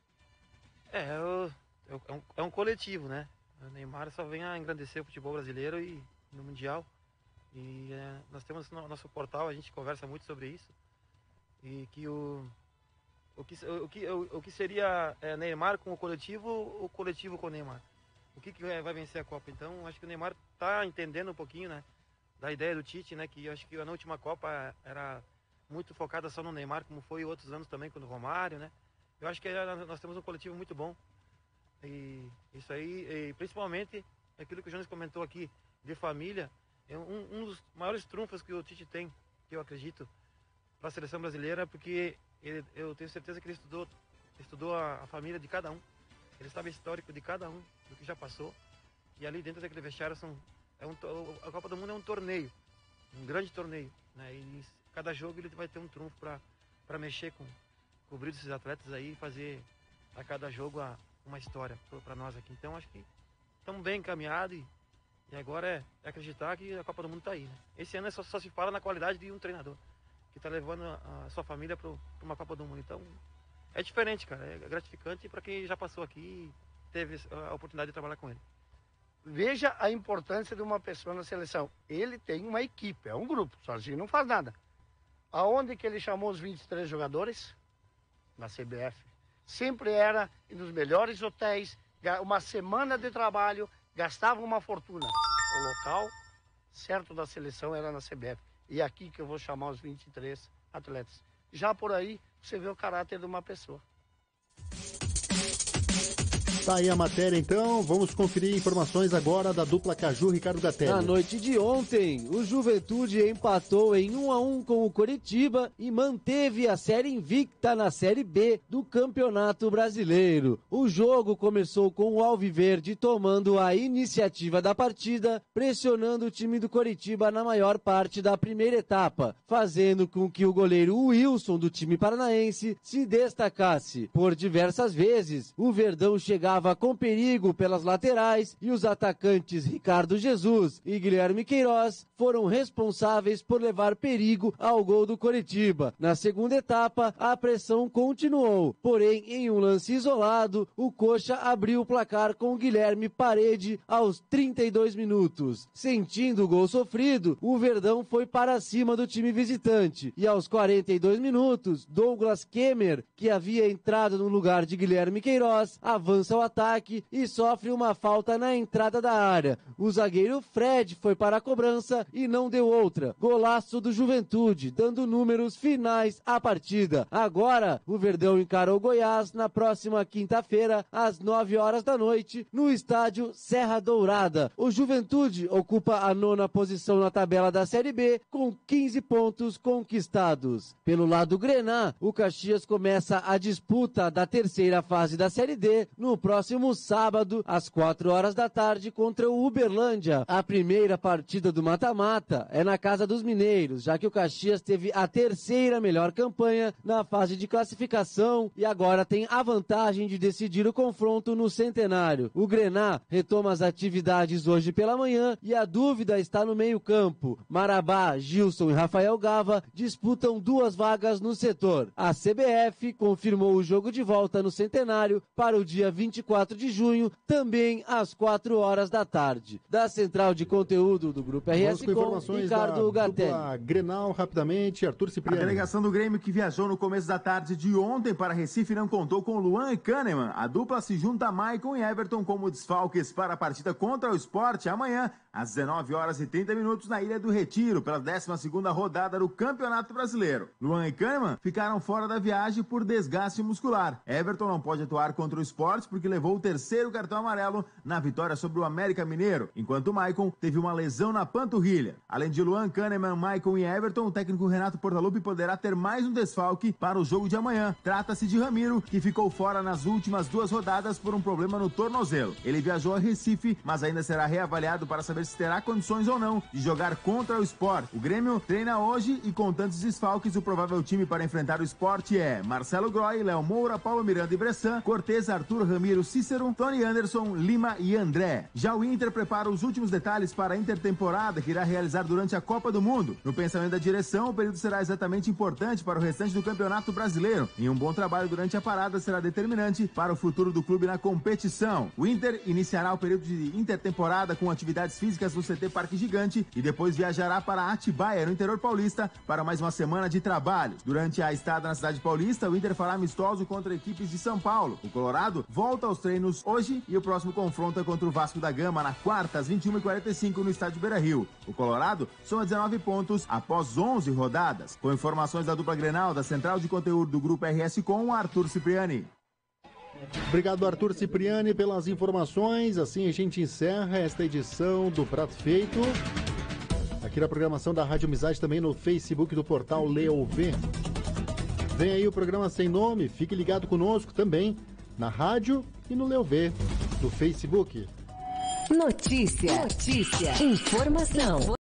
É, é, é, um, é um coletivo, né? O Neymar só vem a engrandecer o futebol brasileiro e no Mundial. E é, nós temos no nosso portal, a gente conversa muito sobre isso. E que o, o, que, o, que, o, o que seria é, Neymar com o coletivo, o coletivo com o Neymar. O que, que vai vencer a Copa? Então, acho que o Neymar está entendendo um pouquinho, né, da ideia do Tite, né, que acho que na última Copa era muito focada só no Neymar, como foi outros anos também com o Romário, né. Eu acho que nós temos um coletivo muito bom. E isso aí, e principalmente aquilo que o Jones comentou aqui, de família, é um, um dos maiores trunfos que o Tite tem, que eu acredito, para a seleção brasileira, porque ele, eu tenho certeza que ele estudou, estudou a, a família de cada um. Ele sabe o histórico de cada um, do que já passou. E ali dentro daquele vestiário são, é um, a Copa do Mundo é um torneio, um grande torneio, né? E cada jogo ele vai ter um trunfo para mexer com, com o brilho desses atletas aí e fazer a cada jogo a, uma história para nós aqui. Então acho que estamos bem encaminhados e, e agora é, é acreditar que a Copa do Mundo está aí, né? Esse ano é só, só se fala na qualidade de um treinador que está levando a, a sua família para uma Copa do Mundo. Então é diferente, cara. É gratificante para quem já passou aqui e teve a oportunidade de trabalhar com ele. Veja a importância de uma pessoa na seleção. Ele tem uma equipe, é um grupo, sozinho não faz nada. Aonde que ele chamou os vinte e três jogadores? Na C B F. Sempre era nos melhores hotéis, uma semana de trabalho, gastava uma fortuna. O local certo da seleção era na C B F. E é aqui que eu vou chamar os vinte e três atletas. Já por aí, você vê o caráter de uma pessoa. Tá aí a matéria, então. Vamos conferir informações agora da dupla Caju, Ricardo Gatelli. Na noite de ontem, o Juventude empatou em um a um com o Coritiba e manteve a série invicta na Série B do Campeonato Brasileiro. O jogo começou com o Alviverde tomando a iniciativa da partida, pressionando o time do Coritiba na maior parte da primeira etapa, fazendo com que o goleiro Wilson do time paranaense se destacasse. Por diversas vezes, o Verdão chegava com perigo pelas laterais e os atacantes Ricardo Jesus e Guilherme Queiroz foram responsáveis por levar perigo ao gol do Coritiba. Na segunda etapa, a pressão continuou, porém em um lance isolado, o Coxa abriu o placar com Guilherme Parede aos trinta e dois minutos. Sentindo o gol sofrido, o Verdão foi para cima do time visitante e aos quarenta e dois minutos, Douglas Kemmer, que havia entrado no lugar de Guilherme Queiroz, avança ao ataque e sofre uma falta na entrada da área. O zagueiro Fred foi para a cobrança e não deu outra. Golaço do Juventude, dando números finais à partida. Agora, o Verdão encara o Goiás na próxima quinta-feira, às nove horas da noite, no estádio Serra Dourada. O Juventude ocupa a nona posição na tabela da Série B, com quinze pontos conquistados. Pelo lado grená, o Caxias começa a disputa da terceira fase da Série D no próximo sábado, às quatro horas da tarde, contra o Uberlândia. A primeira partida do mata-mata é na casa dos mineiros, já que o Caxias teve a terceira melhor campanha na fase de classificação e agora tem a vantagem de decidir o confronto no Centenário. O Grená retoma as atividades hoje pela manhã e a dúvida está no meio-campo. Marabá, Gilson e Rafael Gava disputam duas vagas no setor. A C B F confirmou o jogo de volta no Centenário para o dia vinte e quatro de junho, também às quatro horas da tarde. Da central de conteúdo do Grupo R S Com, Ricardo Gatelli. Grenal, rapidamente, Arthur Cipriani. A delegação do Grêmio que viajou no começo da tarde de ontem para Recife não contou com Luan e Kahneman. A dupla se junta a Maicon e Everton como desfalques para a partida contra o Sport amanhã, às dezenove horas e trinta minutos, na Ilha do Retiro, pela décima segunda rodada do Campeonato Brasileiro. Luan e Kahneman ficaram fora da viagem por desgaste muscular. Everton não pode atuar contra o Sport porque levou o terceiro cartão amarelo na vitória sobre o América Mineiro, enquanto Maicon teve uma lesão na panturrilha. Além de Luan, Kahneman, Maicon e Everton, o técnico Renato Portaluppi poderá ter mais um desfalque para o jogo de amanhã. Trata-se de Ramiro, que ficou fora nas últimas duas rodadas por um problema no tornozelo. Ele viajou a Recife, mas ainda será reavaliado para saber se terá condições ou não de jogar contra o Sport. O Grêmio treina hoje e com tantos desfalques, o provável time para enfrentar o Sport é Marcelo Groy, Léo Moura, Paulo Miranda e Bressan, Cortez, Arthur, Ramiro, Cícero, Tony Anderson, Lima e André. Já o Inter prepara os últimos detalhes para a intertemporada que irá realizar durante a Copa do Mundo. No pensamento da direção, o período será exatamente importante para o restante do Campeonato Brasileiro. E um bom trabalho durante a parada será determinante para o futuro do clube na competição. O Inter iniciará o período de intertemporada com atividades físicas no C T Parque Gigante e depois viajará para Atibaia, no interior paulista, para mais uma semana de trabalho. Durante a estada na cidade paulista, o Inter fará amistoso contra equipes de São Paulo. O Colorado volta aos treinos hoje e o próximo confronto é contra o Vasco da Gama na quarta, às vinte e uma e quarenta e cinco, no estádio Beira-Rio. O Colorado soma dezenove pontos após onze rodadas. Com informações da dupla Grenal, da central de conteúdo do Grupo R S Com, Arthur Cipriani. Obrigado, Arthur Cipriani, pelas informações. Assim a gente encerra esta edição do Prato Feito. Aqui na programação da Rádio Amizade, também no Facebook do portal Leo V. Vem aí o programa Sem Nome. Fique ligado conosco também na rádio e no Leo V do Facebook. Notícia, notícia, informação.